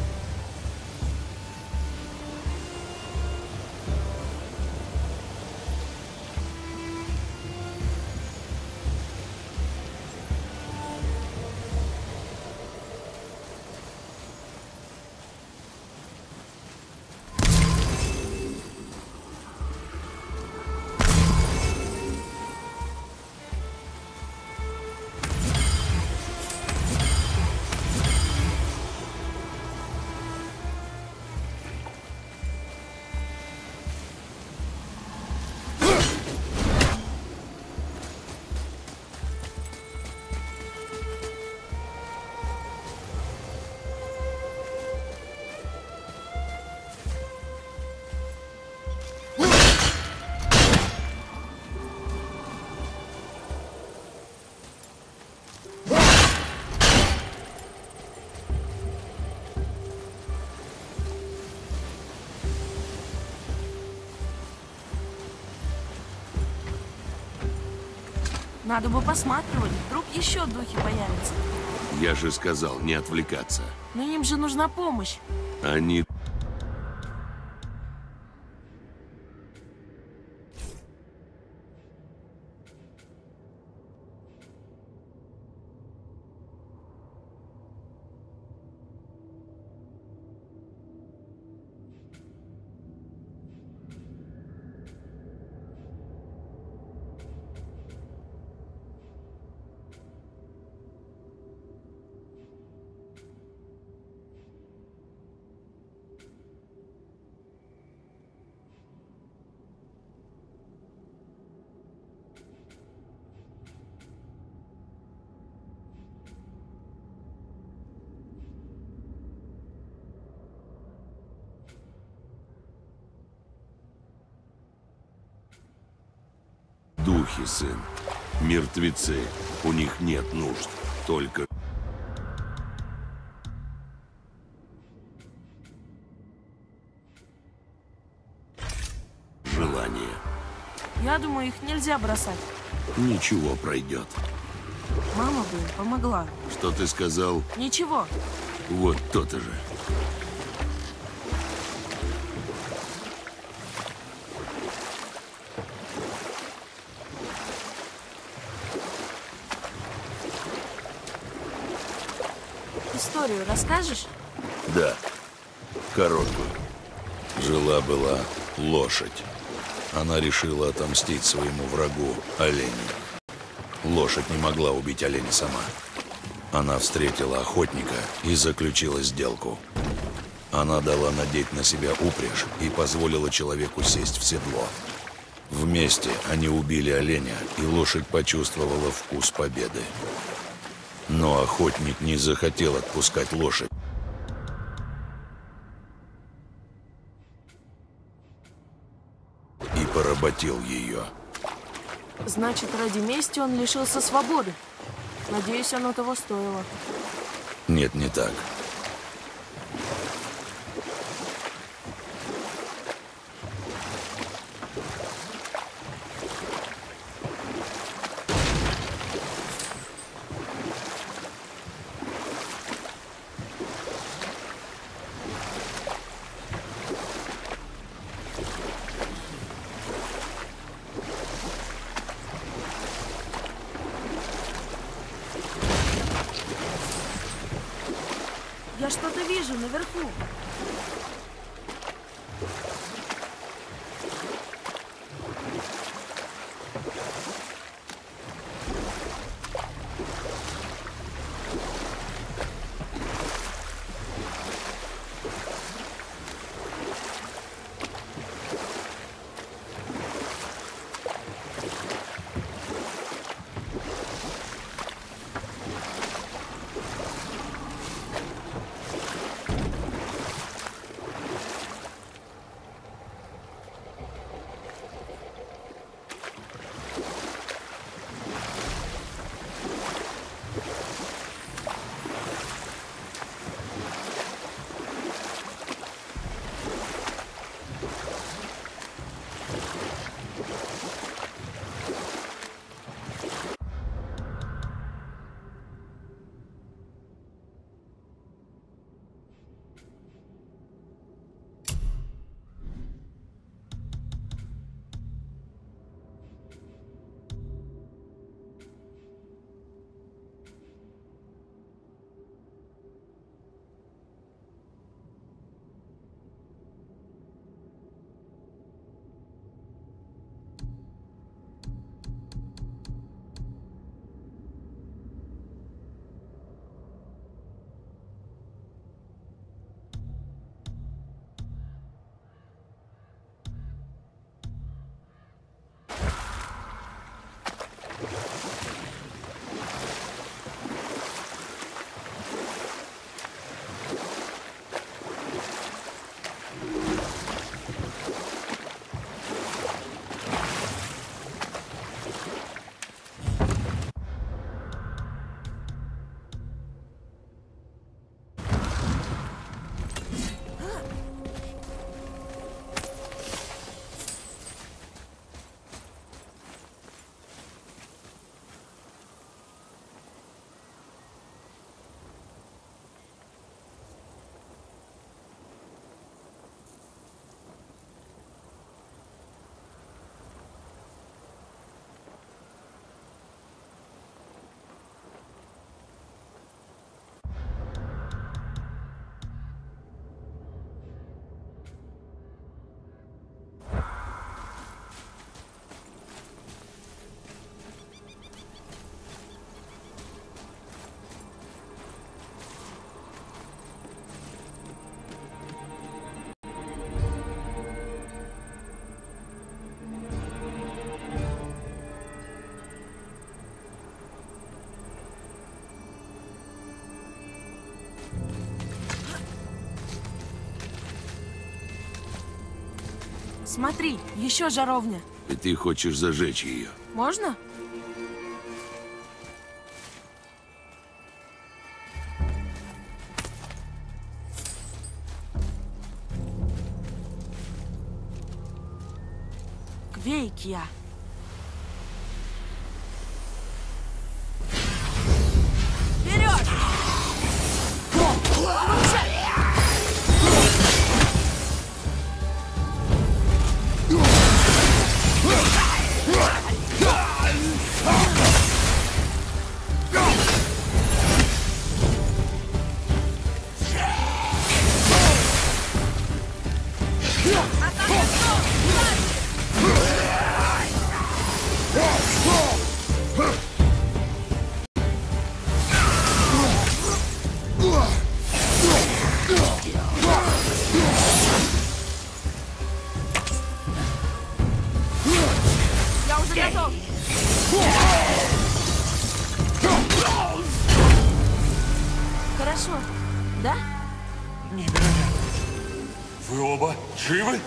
Надо бы посматривать, вдруг еще духи появятся. Я же сказал, не отвлекаться. Но им же нужна помощь. Они... Духи, сын. Мертвецы. У них нет нужд. Только... желание. Я думаю, их нельзя бросать. Ничего, пройдет. Мама бы им помогла. Что ты сказал? Ничего. Вот то-то же. Историю расскажешь? Да. Короткую. Жила-была лошадь. Она решила отомстить своему врагу, оленю. Лошадь не могла убить оленя сама. Она встретила охотника и заключила сделку. Она дала надеть на себя упряжь и позволила человеку сесть в седло. Вместе они убили оленя, и лошадь почувствовала вкус победы. Но охотник не захотел отпускать лошадь. И поработил ее. Значит, ради мести он лишился свободы. Надеюсь, оно того стоило. Нет, не так. Я что-то вижу наверху. Смотри, еще жаровня. И ты хочешь зажечь ее? Можно? Квейкья. Вперед! Получай! Я уже готов. Хорошо, да? Невероятно. Вы оба живы?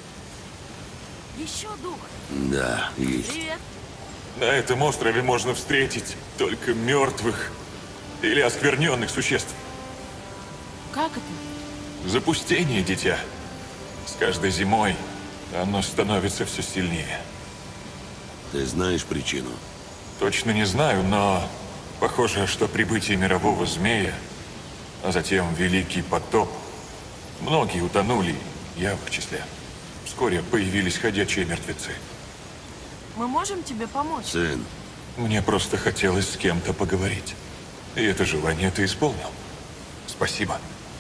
Еще дух. Да, есть. Привет. На этом острове можно встретить только мертвых или оскверненных существ. Как это? Запустение, дитя. С каждой зимой оно становится все сильнее. Ты знаешь причину? Точно не знаю, но похоже, что прибытие мирового змея, а затем Великий потоп, многие утонули, я в их числе. Вскоре появились ходячие мертвецы. Мы можем тебе помочь? Сын, Мне просто хотелось с кем-то поговорить. И это желание ты исполнил. Спасибо.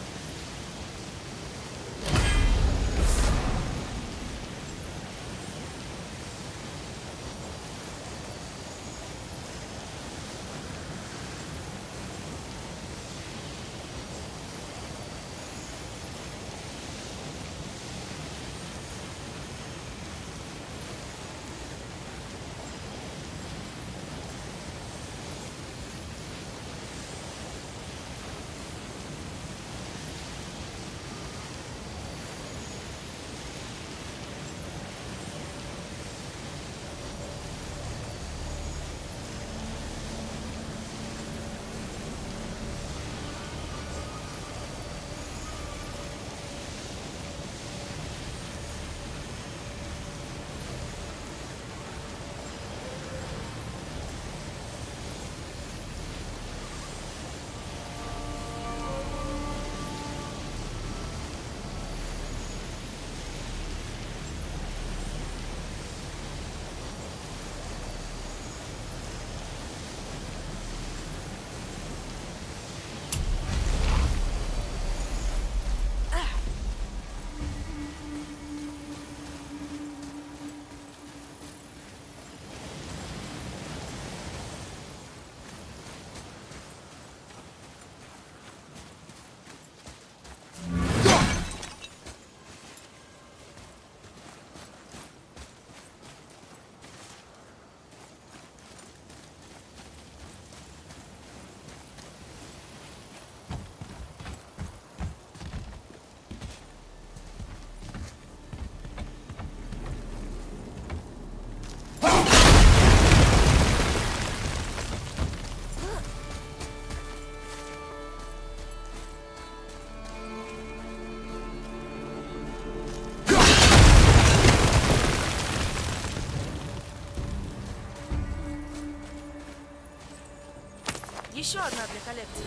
Еще одна для коллекции.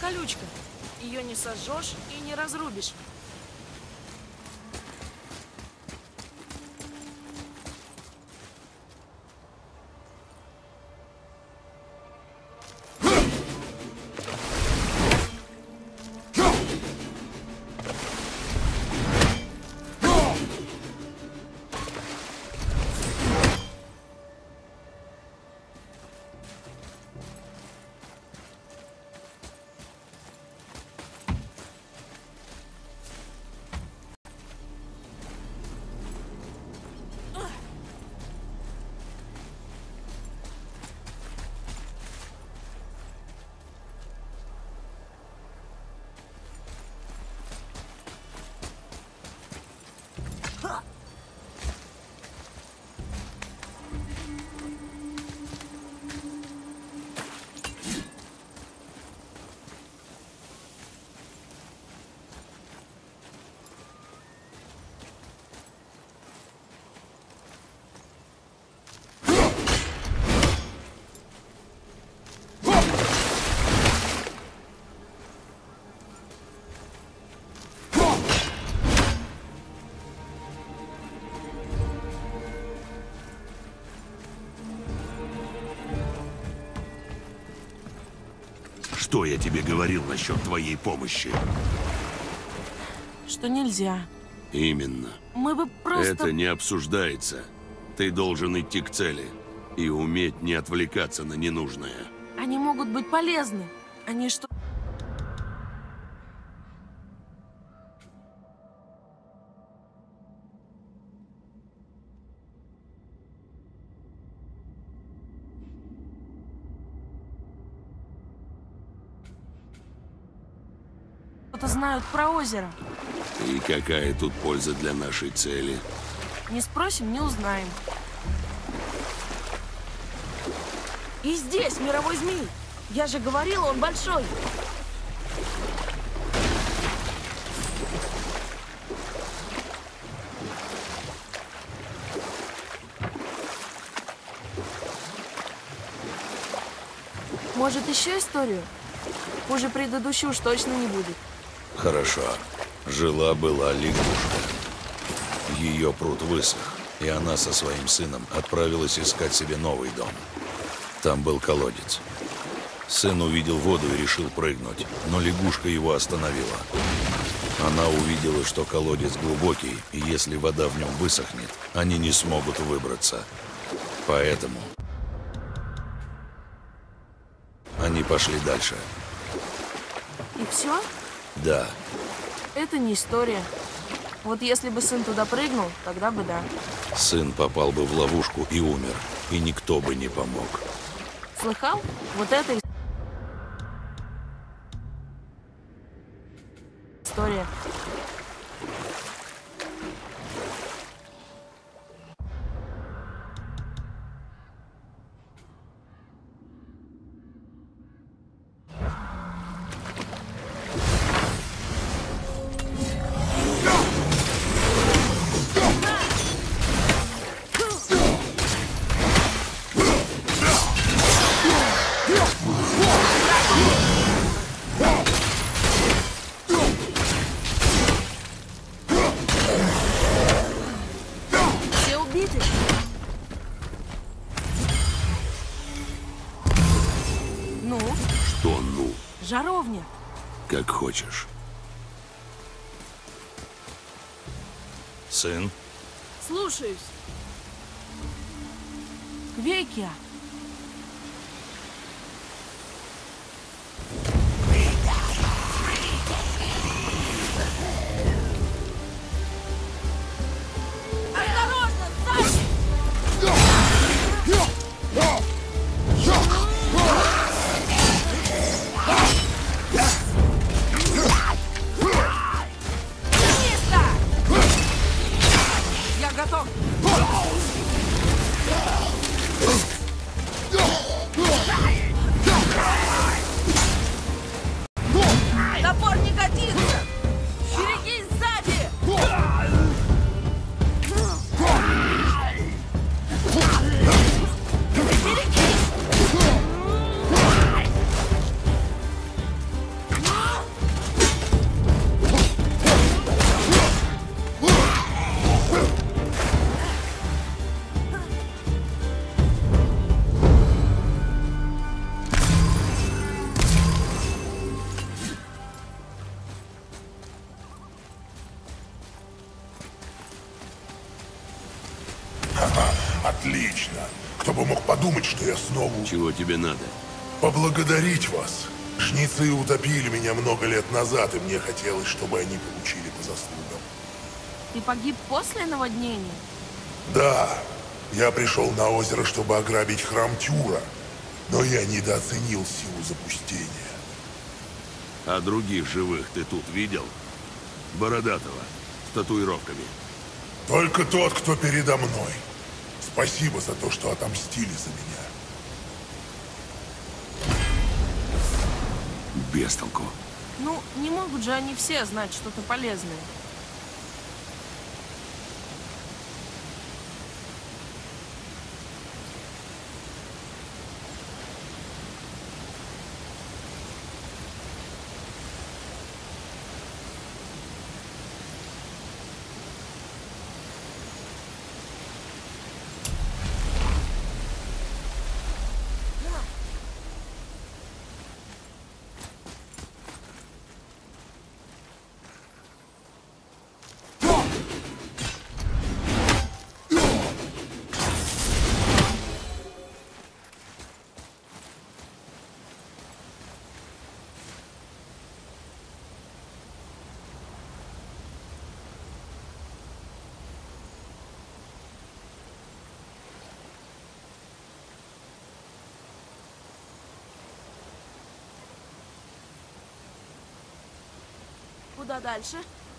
колючка. Ее не сожжешь и не разрубишь. Что я тебе говорил насчет твоей помощи? Что нельзя. Именно. Мы бы просто... Это не обсуждается. Ты должен идти к цели и уметь не отвлекаться на ненужное. Они могут быть полезны. Они что... Что-то знают про озеро. И какая тут польза для нашей цели? Не спросим, не узнаем. И здесь мировой змей. Я же говорила, он большой. Может, еще историю? Хуже предыдущей уж точно не будет. Хорошо. Жила-была лягушка. Ее пруд высох, и она со своим сыном отправилась искать себе новый дом. Там был колодец. Сын увидел воду и решил прыгнуть, но лягушка его остановила. Она увидела, что колодец глубокий, и если вода в нем высохнет, они не смогут выбраться. Поэтому они пошли дальше. И все? Да. Это не история. Вот если бы сын туда прыгнул, тогда бы да. Сын попал бы в ловушку и умер, и никто бы не помог. Слыхал? Вот это история. Ну? Что ну? Жаровня. Как хочешь. Сын? Слушаюсь. Квейкия. Ха-ха, отлично. Кто бы мог подумать, что я снова... Чего тебе надо? Поблагодарить вас. Жнецы утопили меня много лет назад, и мне хотелось, чтобы они получили по заслугам. Ты погиб после наводнения? Да, я пришел на озеро, чтобы ограбить храм Тюра, но я недооценил силу запустения. А других живых ты тут видел? Бородатого, с татуировками. Только тот, кто передо мной. Спасибо за то, что отомстили за меня. Без толку. Ну, не могут же они все знать что-то полезное. Куда дальше?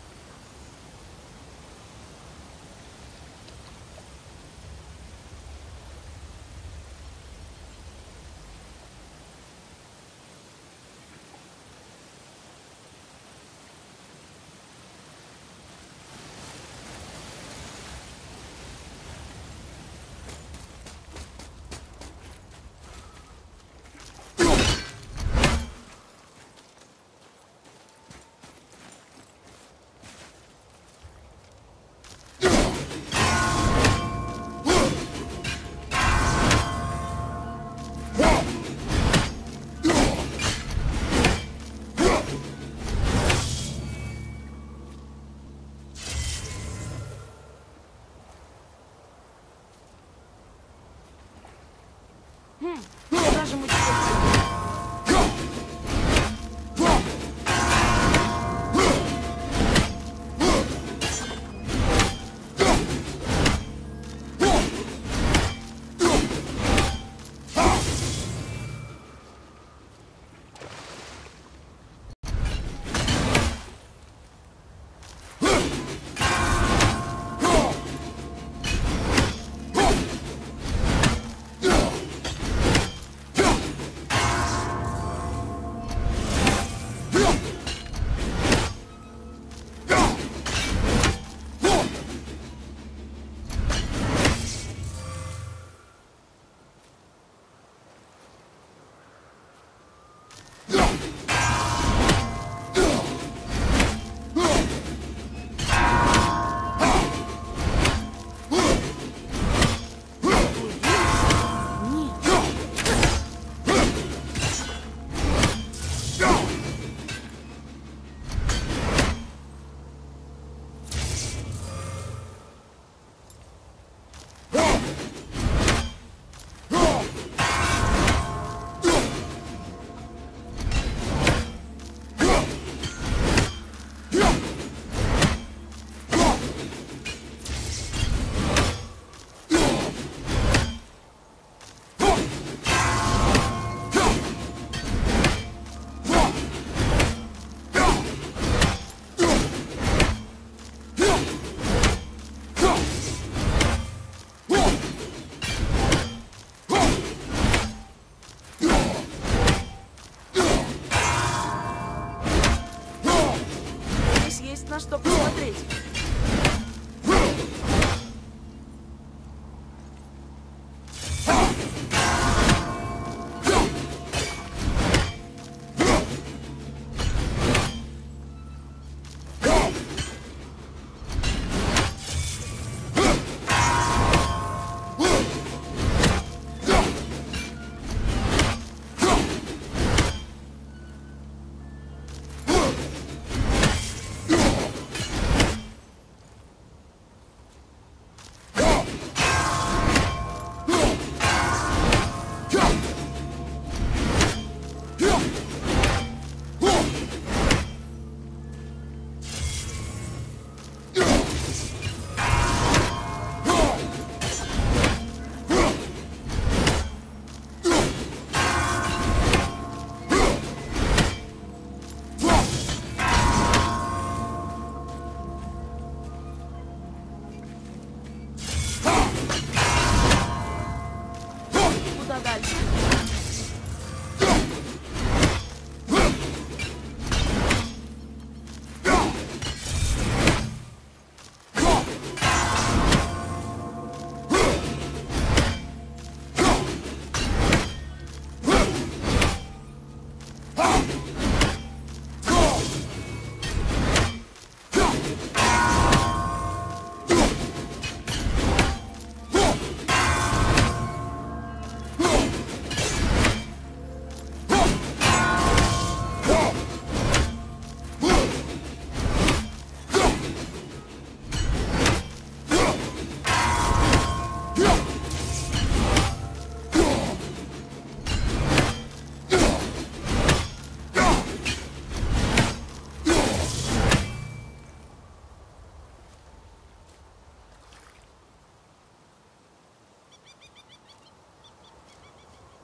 Куда же мы теперь?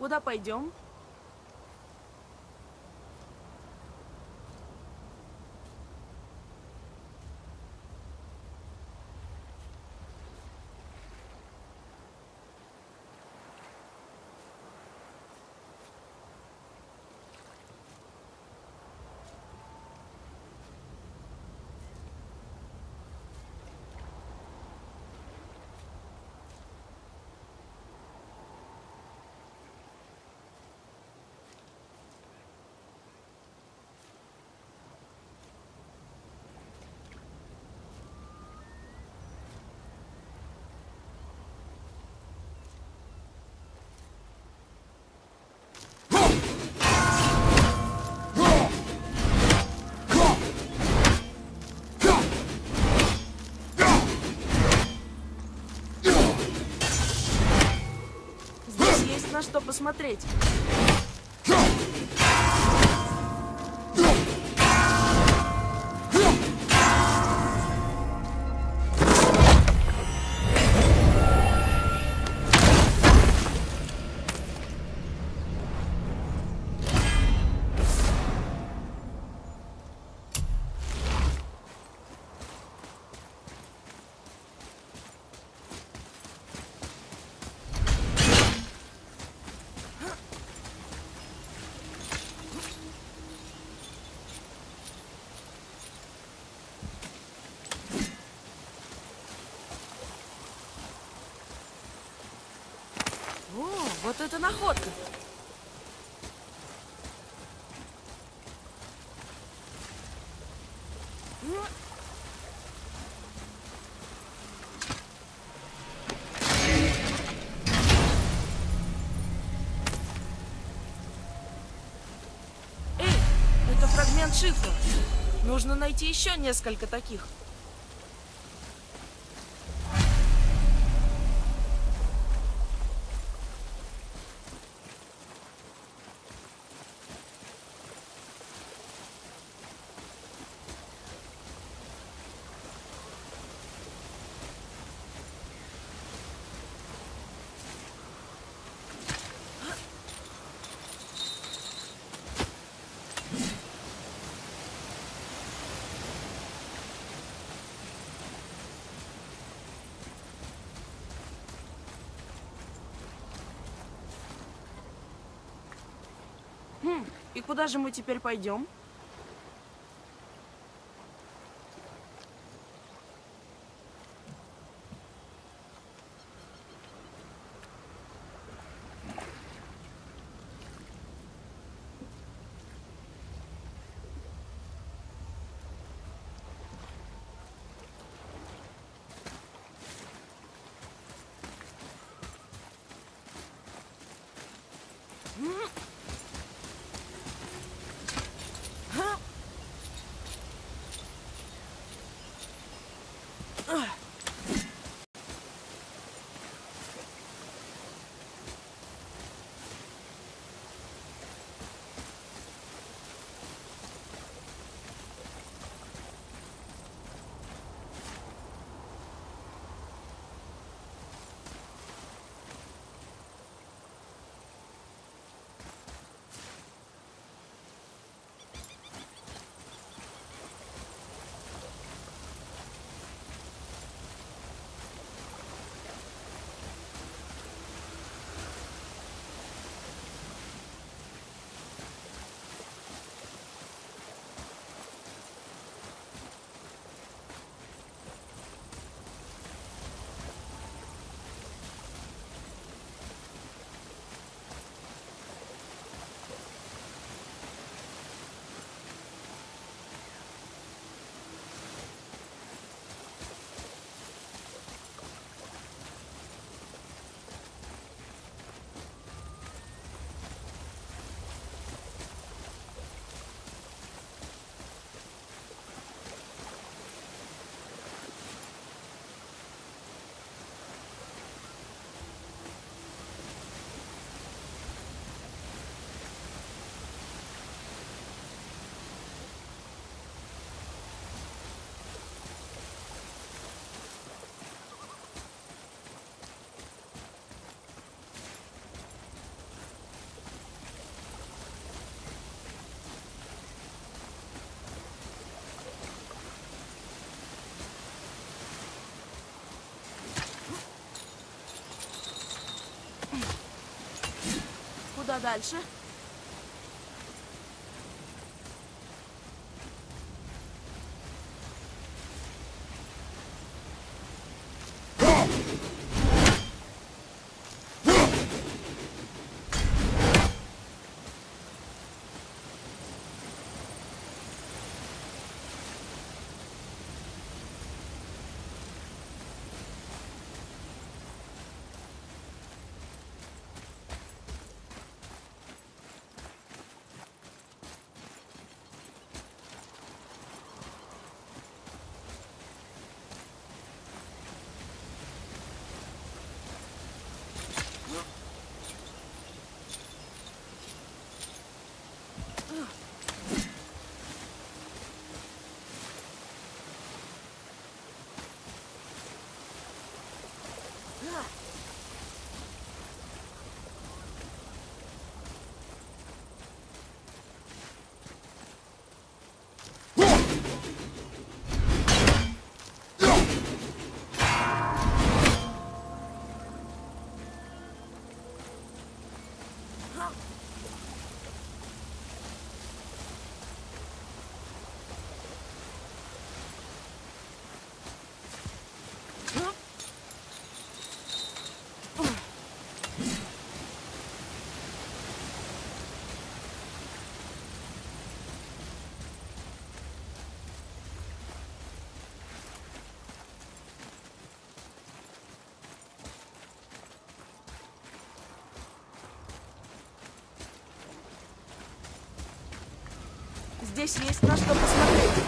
Куда пойдем? На что посмотреть. О, вот это находка! Эй, это фрагмент шифра. Нужно найти еще несколько таких. Хм, и куда же мы теперь пойдем? куда дальше? Здесь есть на что посмотреть.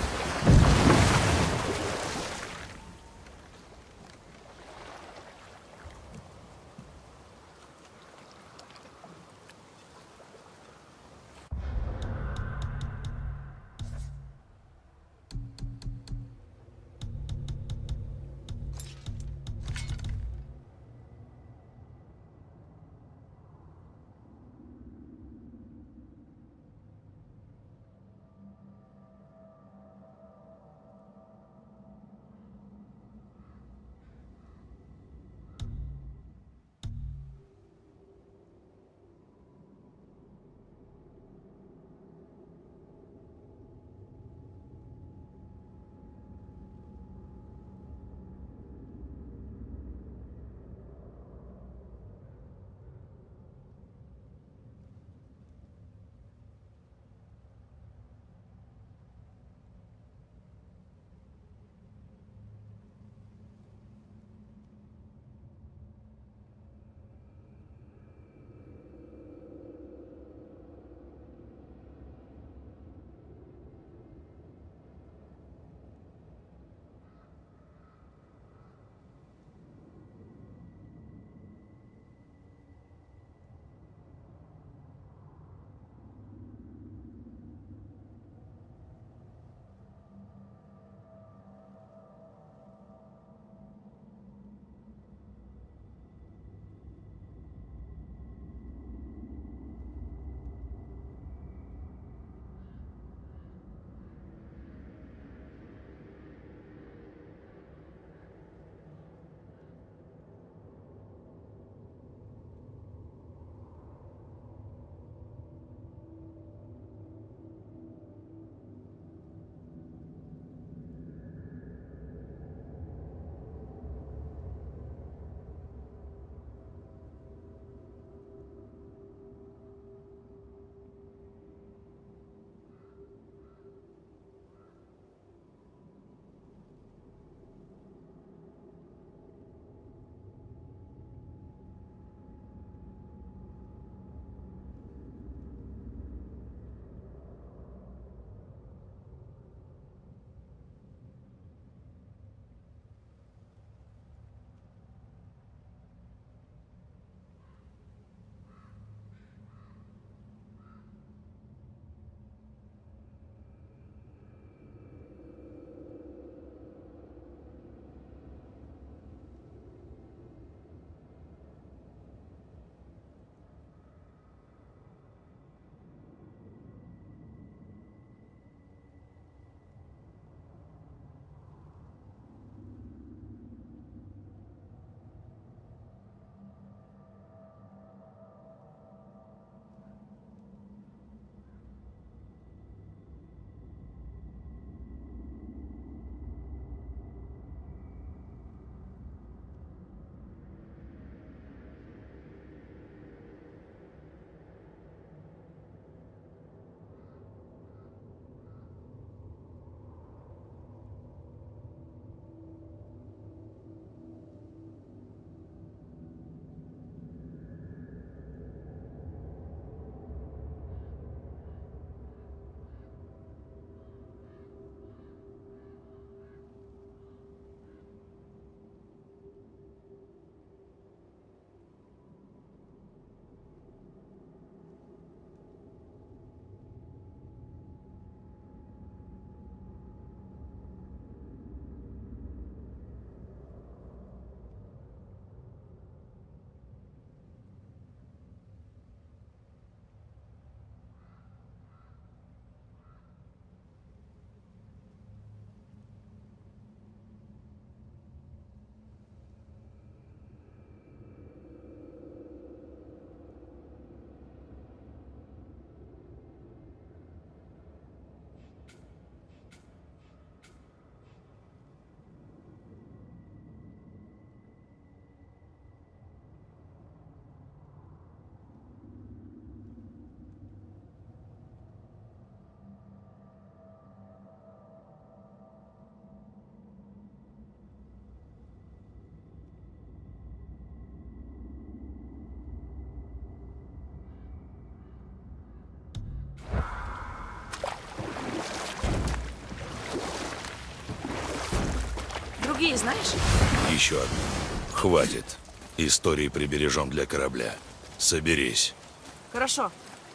Другие знаешь? Еще одну. Хватит. Истории прибережем для корабля. Соберись. Хорошо.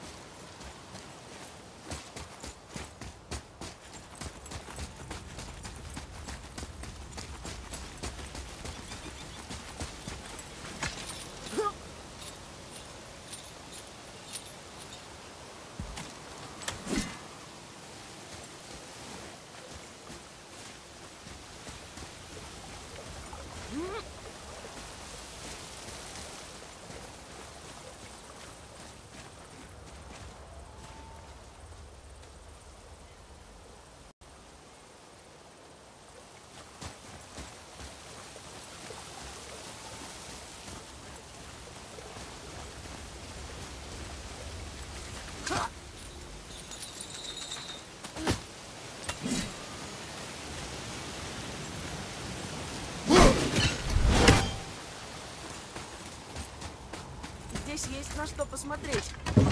Здесь есть на что посмотреть.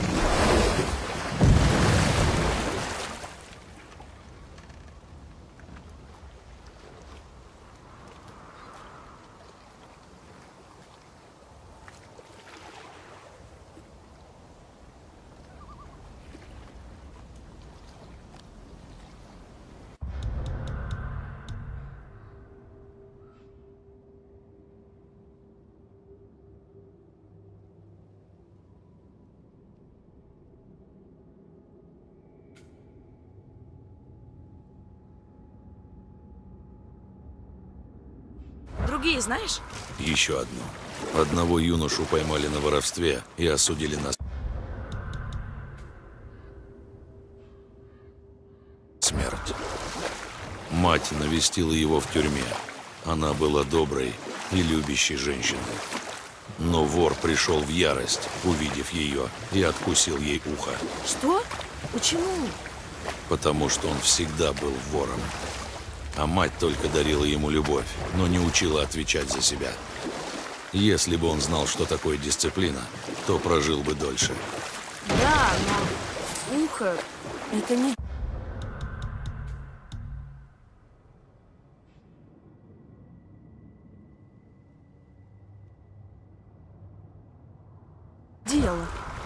Другие знаешь? Еще одну. Одного юношу поймали на воровстве и осудили на смерть. Мать навестила его в тюрьме. Она была доброй и любящей женщиной. Но вор пришел в ярость, увидев ее, и откусил ей ухо. Что? Почему? Потому что он всегда был вором. А мать только дарила ему любовь, но не учила отвечать за себя. Если бы он знал, что такое дисциплина, то прожил бы дольше. Да, но ухо — это не... дело.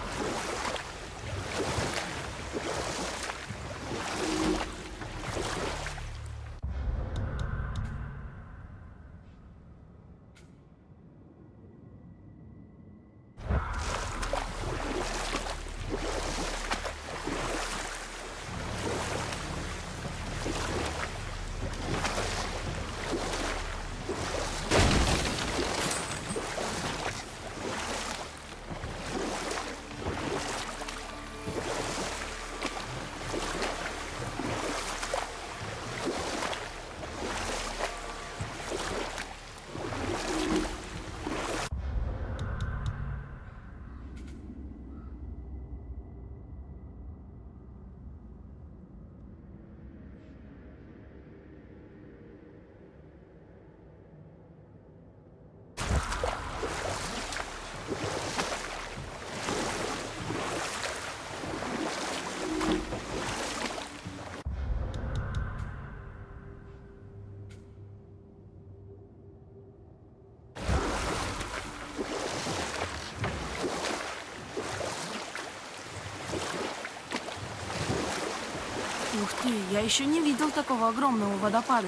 Ух ты, я еще не видел такого огромного водопада.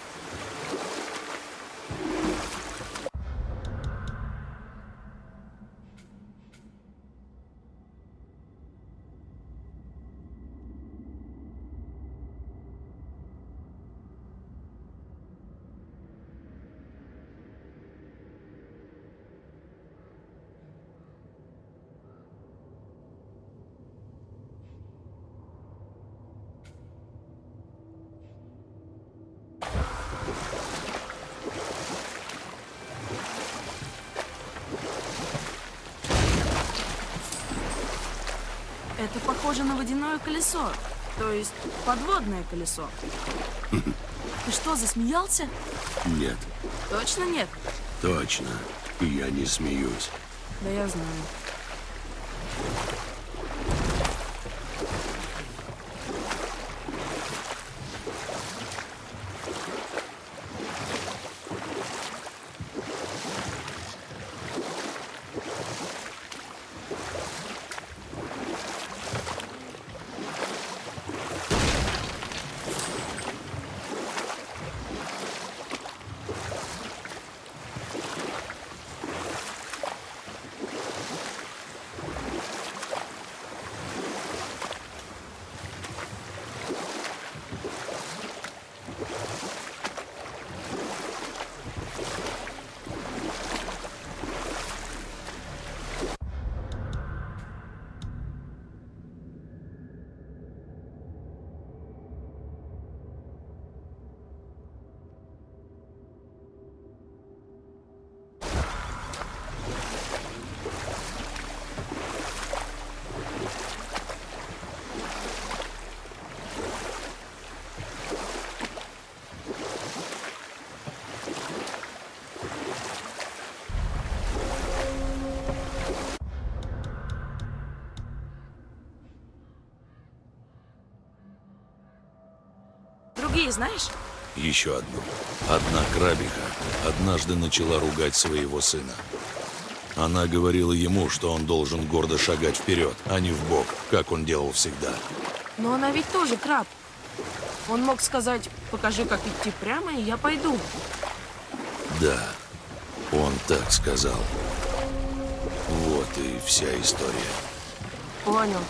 Это похоже на водяное колесо, то есть подводное колесо. Ты что, засмеялся? Нет, Точно нет? точно. Я не смеюсь. Да я знаю. другие знаешь? Еще одну. Одна крабиха однажды начала ругать своего сына. Она говорила ему, что он должен гордо шагать вперед, а не вбок, как он делал всегда. Но она ведь тоже краб. Он мог сказать, покажи, как идти прямо, и я пойду. Да, он так сказал. Вот и вся история. Понял.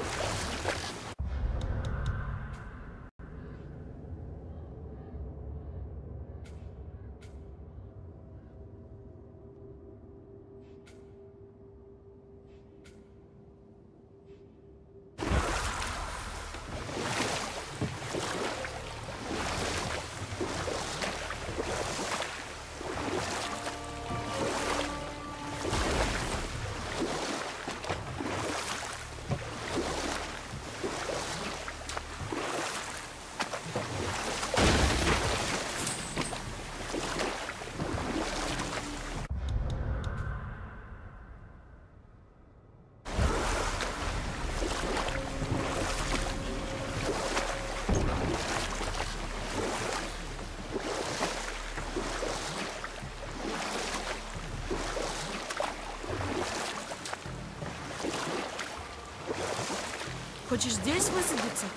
Хочешь здесь высадиться?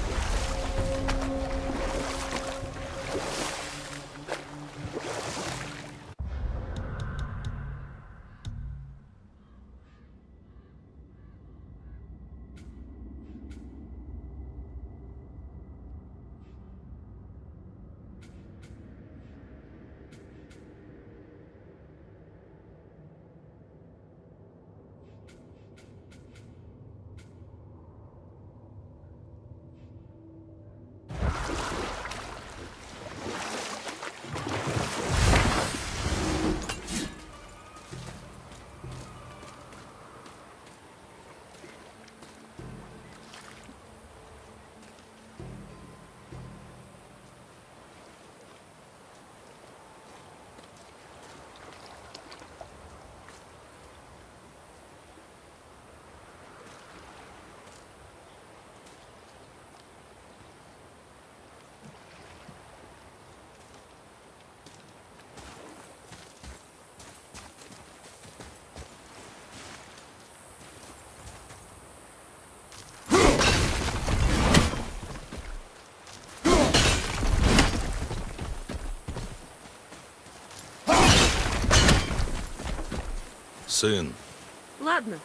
Сын. Ладно.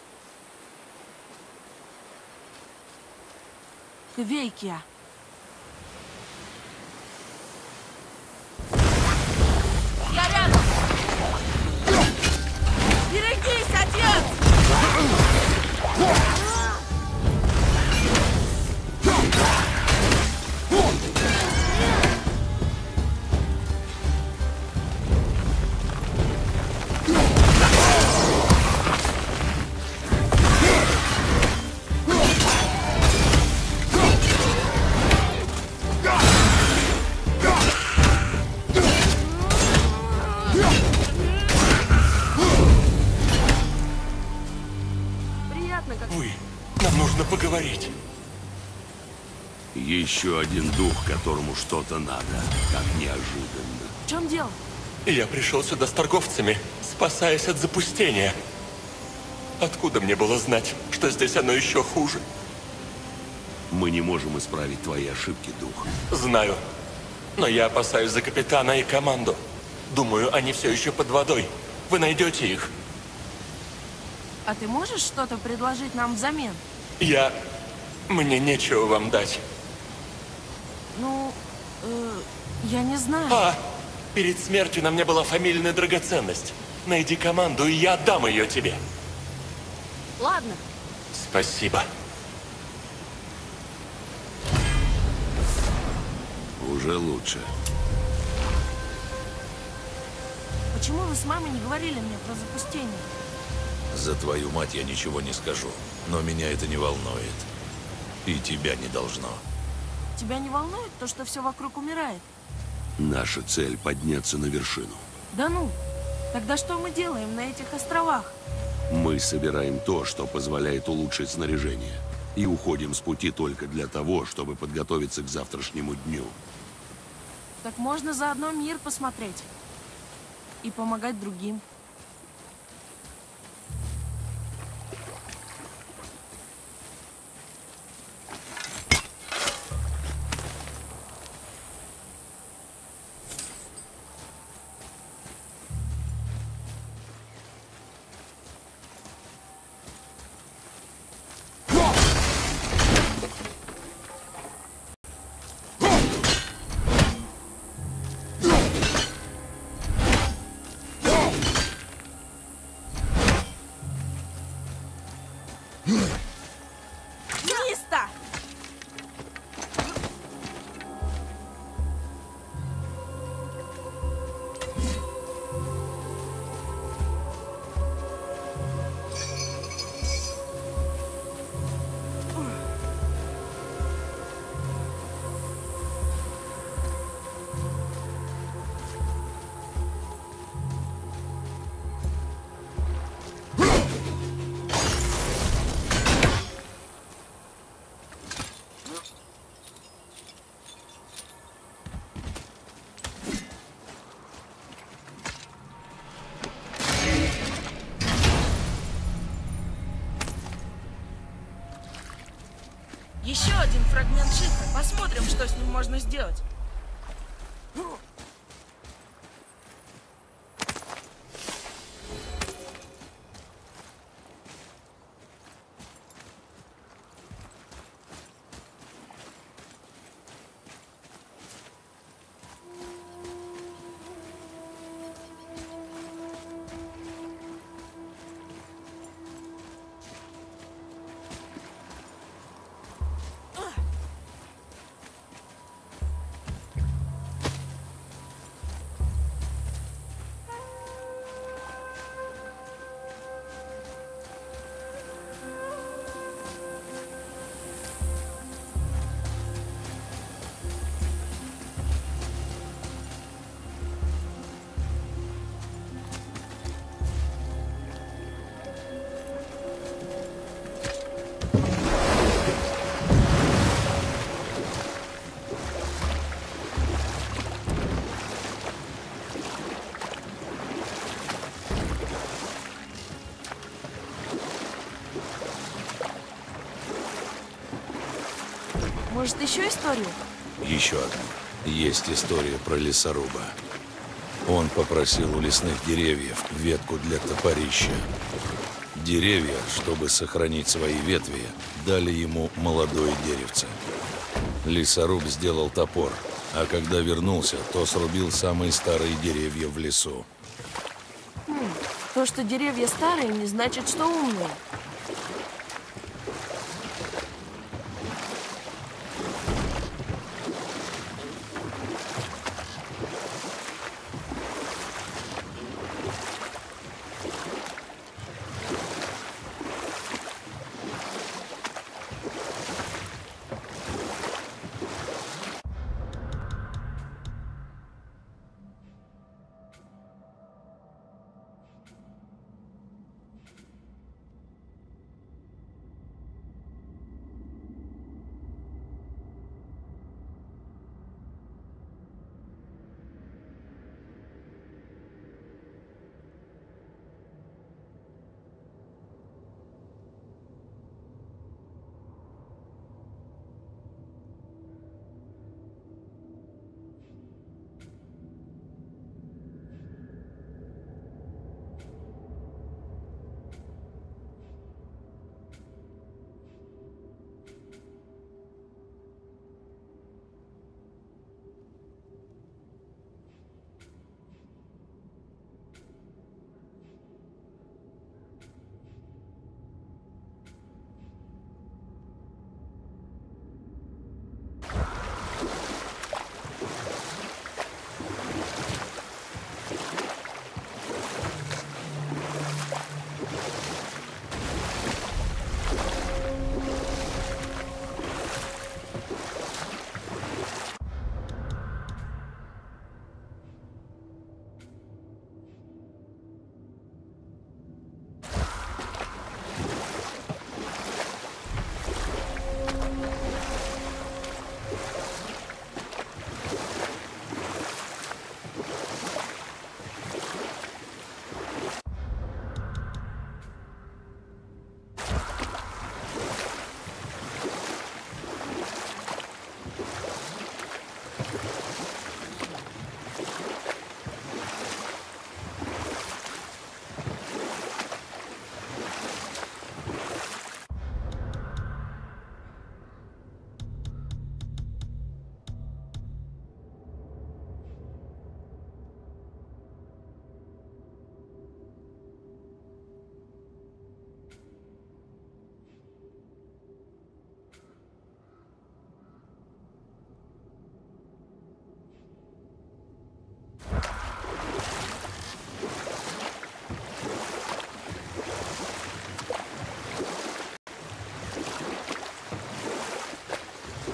Квейкия. Я рядом! Берегись, отец! Вы, нам нужно поговорить. Еще один дух, которому что-то надо. Как неожиданно. В чем дело? Я пришел сюда с торговцами, спасаясь от запустения. Откуда мне было знать, что здесь оно еще хуже? Мы не можем исправить твои ошибки, дух. Знаю. Но я опасаюсь за капитана и команду. Думаю, они все еще под водой. Вы найдете их. А ты можешь что-то предложить нам взамен? Я... Мне нечего вам дать. Ну, э, я не знаю. А, перед смертью на мне была фамильная драгоценность. Найди команду, и я отдам ее тебе. Ладно. Спасибо. Уже лучше. Почему вы с мамой не говорили мне про запустение? За твою мать я ничего не скажу, но меня это не волнует. И тебя не должно. Тебя не волнует то, что все вокруг умирает? Наша цель — подняться на вершину. Да ну, тогда что мы делаем на этих островах? Мы собираем то, что позволяет улучшить снаряжение. И уходим с пути только для того, чтобы подготовиться к завтрашнему дню. Так можно заодно мир посмотреть. И помогать другим. Чисто! Еще один фрагмент шифра. Посмотрим, что с ним можно сделать. Может, еще историю? Еще одна. Есть история про лесоруба. Он попросил у лесных деревьев ветку для топорища. Деревья, чтобы сохранить свои ветви, дали ему молодое деревце. Лесоруб сделал топор, а когда вернулся, то срубил самые старые деревья в лесу. Хм, то, что деревья старые, не значит, что умные.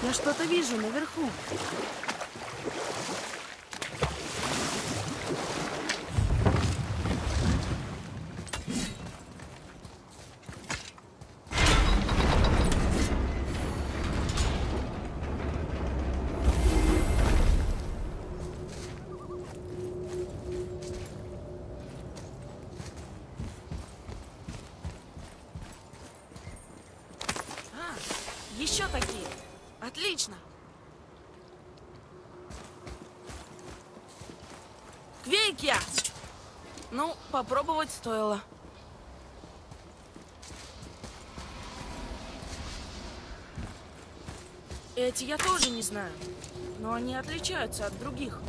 Я что-то вижу наверху. Еще такие. Отлично. Квейкья! Ну, попробовать стоило. Эти я тоже не знаю, но они отличаются от других.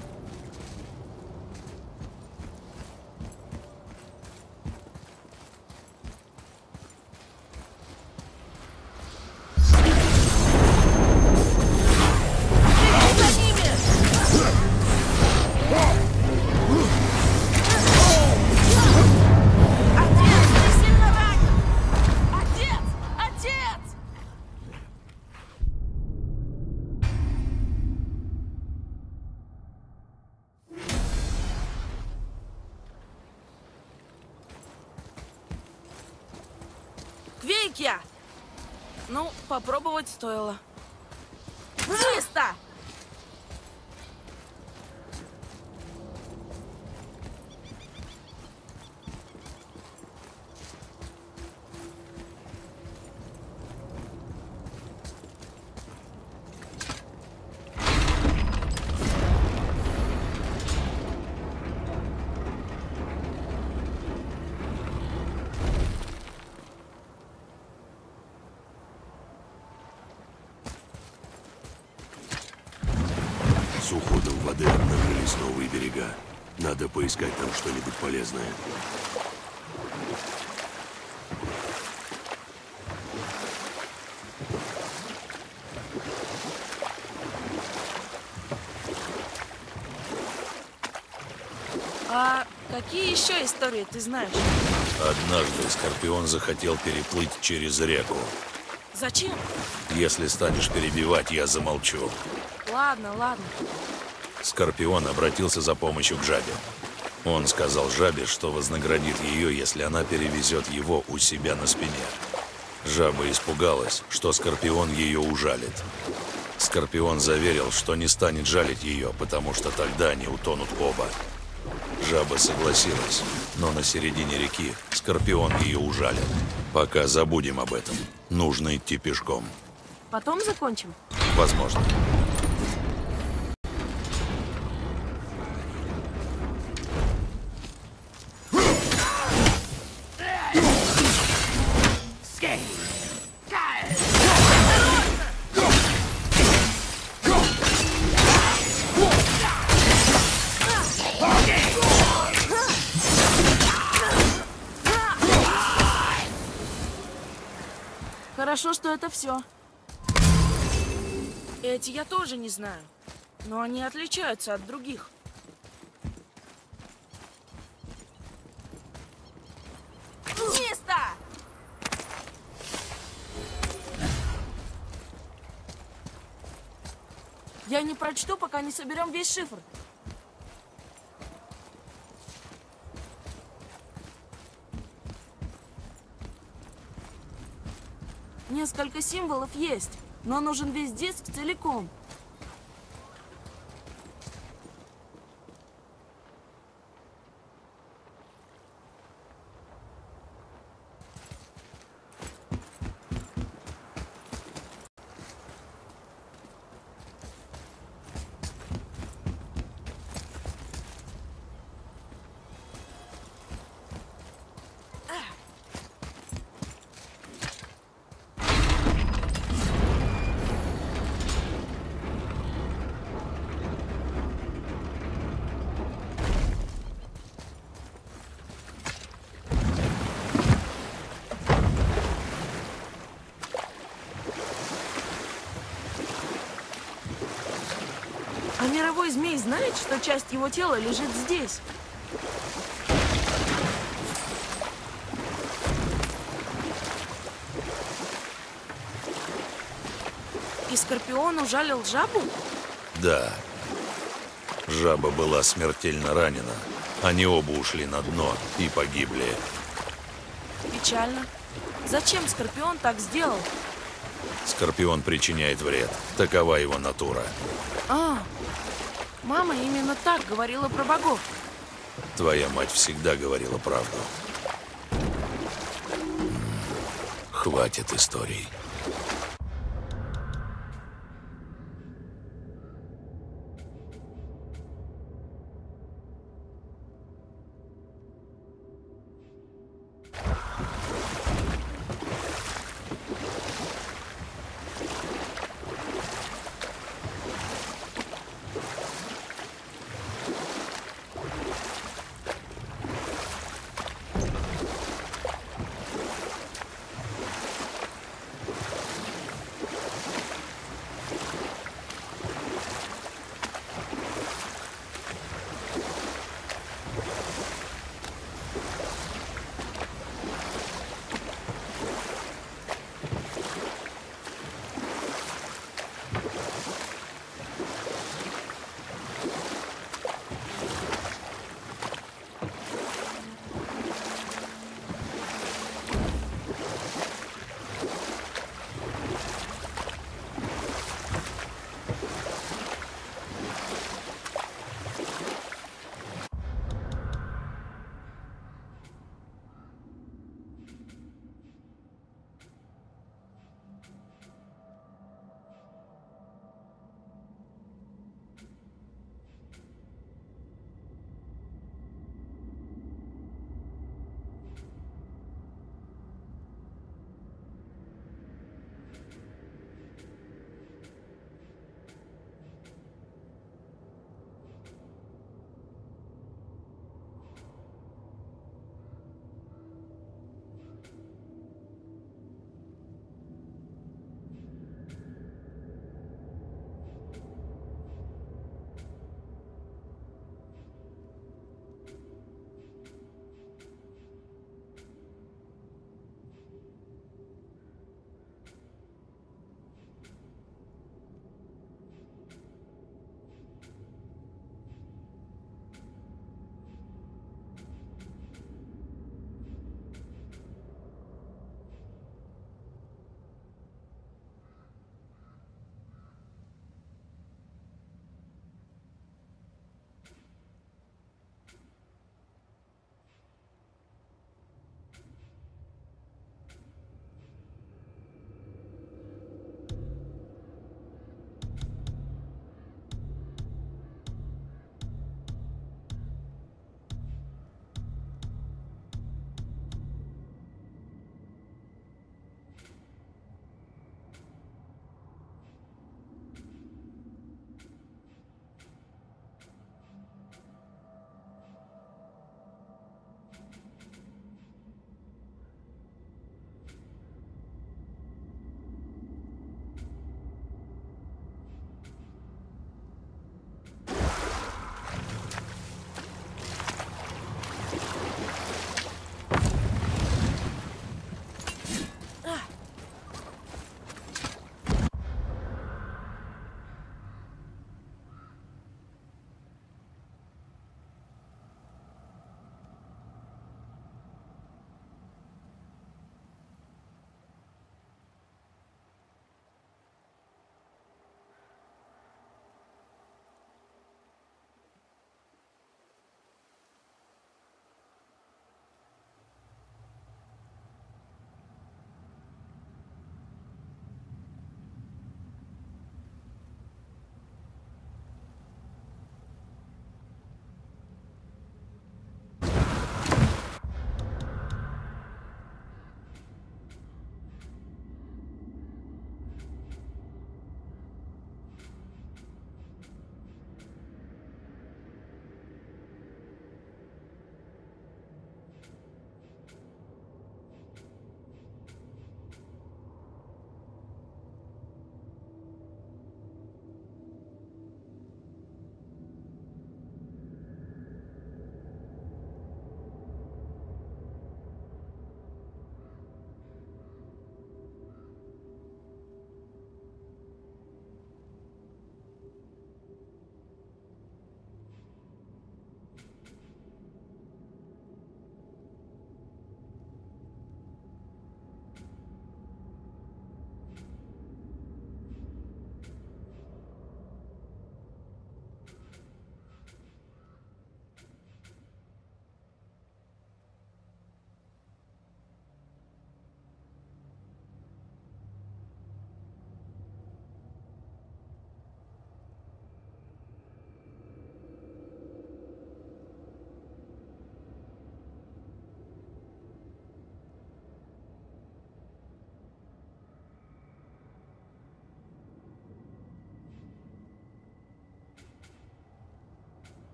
Квейкья! Ну, попробовать стоило. Чисто! С уходом воды обнажились новые берега. Надо поискать там что-нибудь полезное. А какие еще истории ты знаешь? Однажды Скорпион захотел переплыть через реку. Зачем? Если станешь перебивать, я замолчу. Ладно, ладно. Скорпион обратился за помощью к жабе. Он сказал жабе, что вознаградит ее, если она перевезет его у себя на спине. Жаба испугалась, что Скорпион ее ужалит. Скорпион заверил, что не станет жалить ее, потому что тогда они утонут оба. Жаба согласилась, но на середине реки Скорпион ее ужалил. Пока забудем об этом. Нужно идти пешком. Потом закончим? Возможно. Хорошо, что это все. Эти я тоже не знаю, но они отличаются от других. Чисто! Я не прочту, пока не соберем весь шифр. Несколько символов есть, но нужен весь диск целиком. А мировой змей знает, что часть его тела лежит здесь? И Скорпион ужалил жабу? Да. Жаба была смертельно ранена. Они оба ушли на дно и погибли. Печально. Зачем Скорпион так сделал? Скорпион причиняет вред. Такова его натура. А, мама именно так говорила про богов. Твоя мать всегда говорила правду. Хватит историй.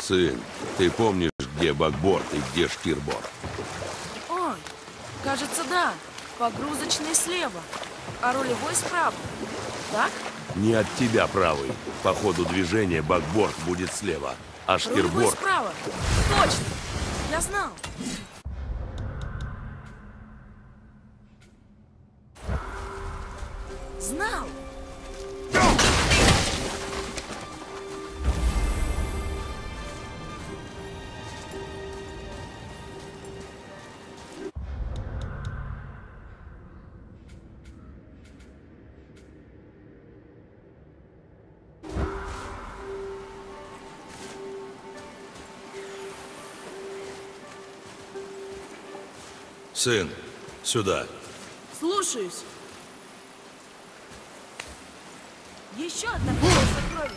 Сын, ты помнишь, где бакборд и где штирборд? Ой, кажется, да. Погрузочный слева, а рулевой справа. Так? Не от тебя правый. По ходу движения бакборд будет слева, а Рулевой штирборд... справа. Точно. Я знал. Знал. Сын, сюда. Слушаюсь. Еще одна куча сокровищ.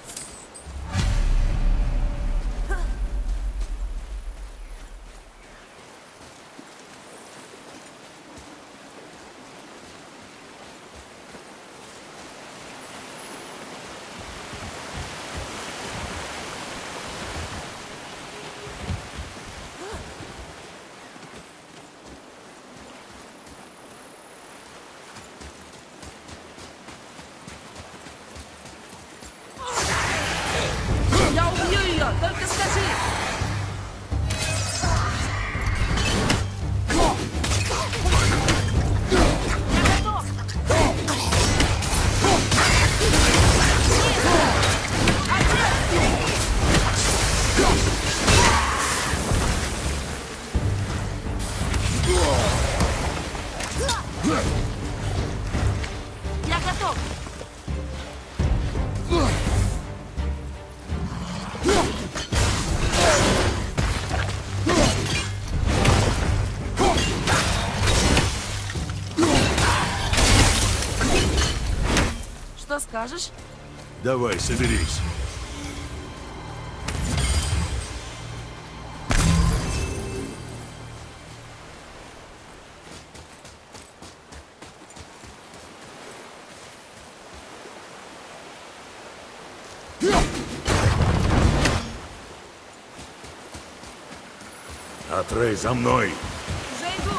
Я убью ее, только скажи. Я готов. Я готов. Что скажешь? Давай, соберись. Атрей, за мной! Уже иду.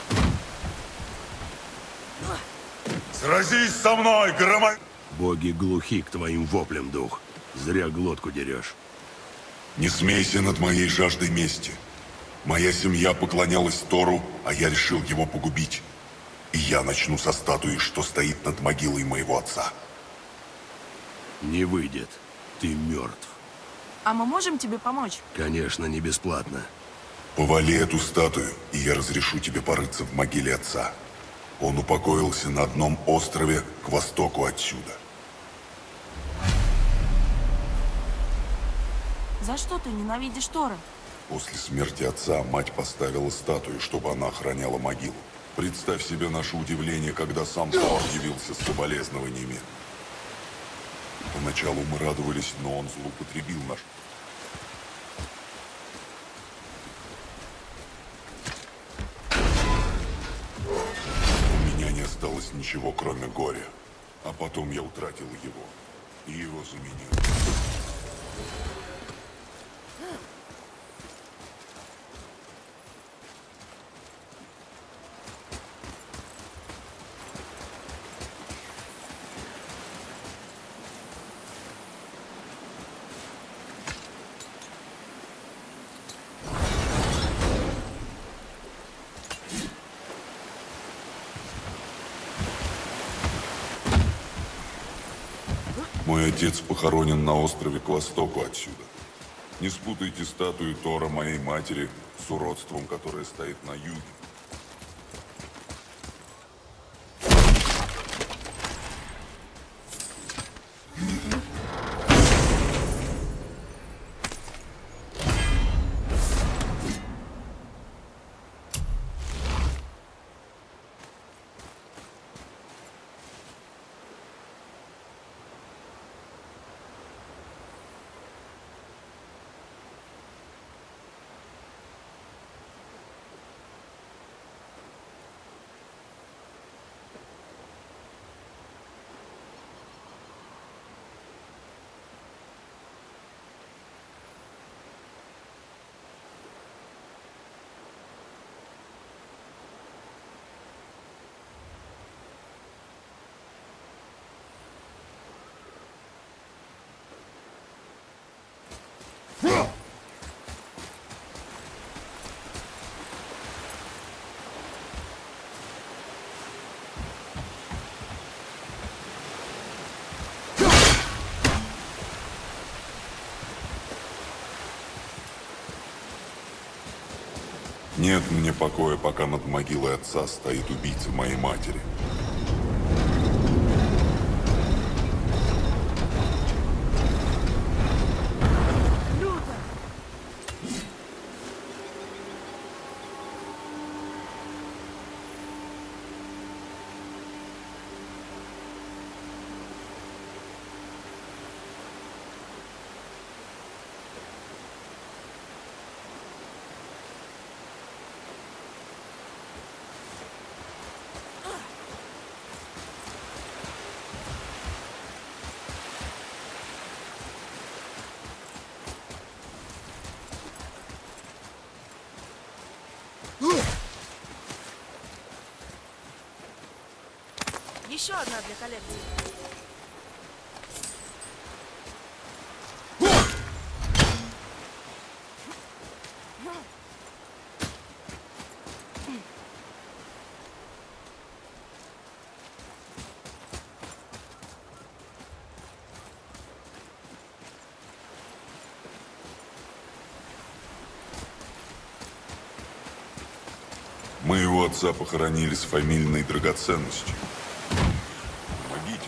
Сразись со мной, громо... Боги глухи к твоим воплям, дух. Зря глотку дерешь. Не смейся над моей жаждой мести. Моя семья поклонялась Тору, а я решил его погубить. И я начну со статуи, что стоит над могилой моего отца. Не выйдет. Ты мертв. А мы можем тебе помочь? Конечно, не бесплатно. Повали эту статую, и я разрешу тебе порыться в могиле отца. Он упокоился на одном острове к востоку отсюда. За что ты ненавидишь Тора? После смерти отца мать поставила статую, чтобы она охраняла могилу. Представь себе наше удивление, когда сам Тор явился с соболезнованиями. Поначалу мы радовались, но он злоупотребил наш... У меня не осталось ничего, кроме горя. А потом я утратил его. И его заменил. Мой отец похоронен на острове к востоку отсюда. Не спутайте статую Тора моей матери с уродством, которое стоит на юге. Нет мне покоя, пока над могилой отца стоит убийца моей матери. Еще одна для коллекции. Моего отца похоронили с фамильной драгоценностью. Помогите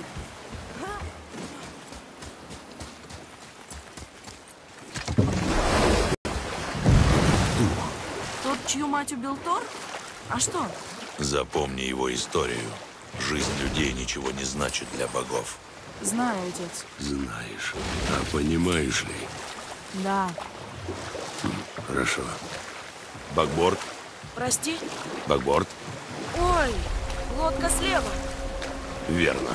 мне. Тот, чью мать убил Тор? А что? Запомни его историю. Жизнь людей ничего не значит для богов. Знаю, отец. Знаешь. А понимаешь ли? Да. Хорошо. Бакборд? Прости? Бакборд? Ой, лодка слева. Верно.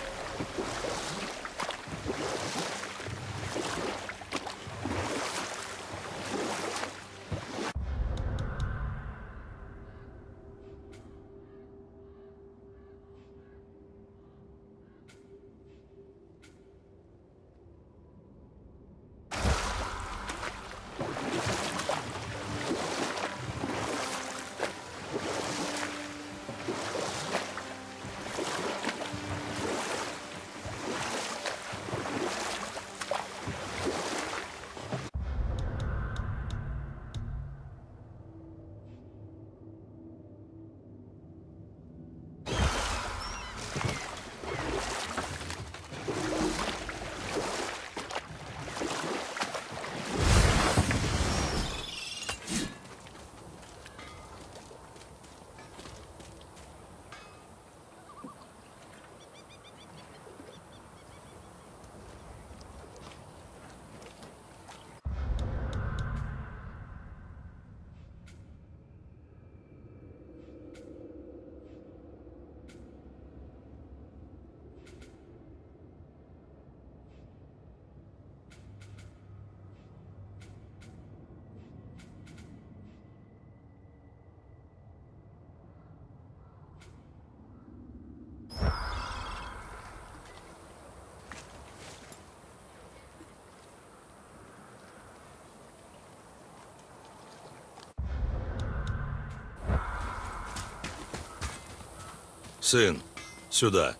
Сын, сюда.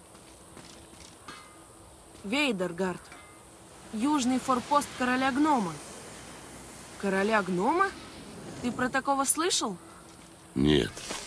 Вейдергард. Южный форпост короля гнома. Короля гнома? Ты про такого слышал? Нет.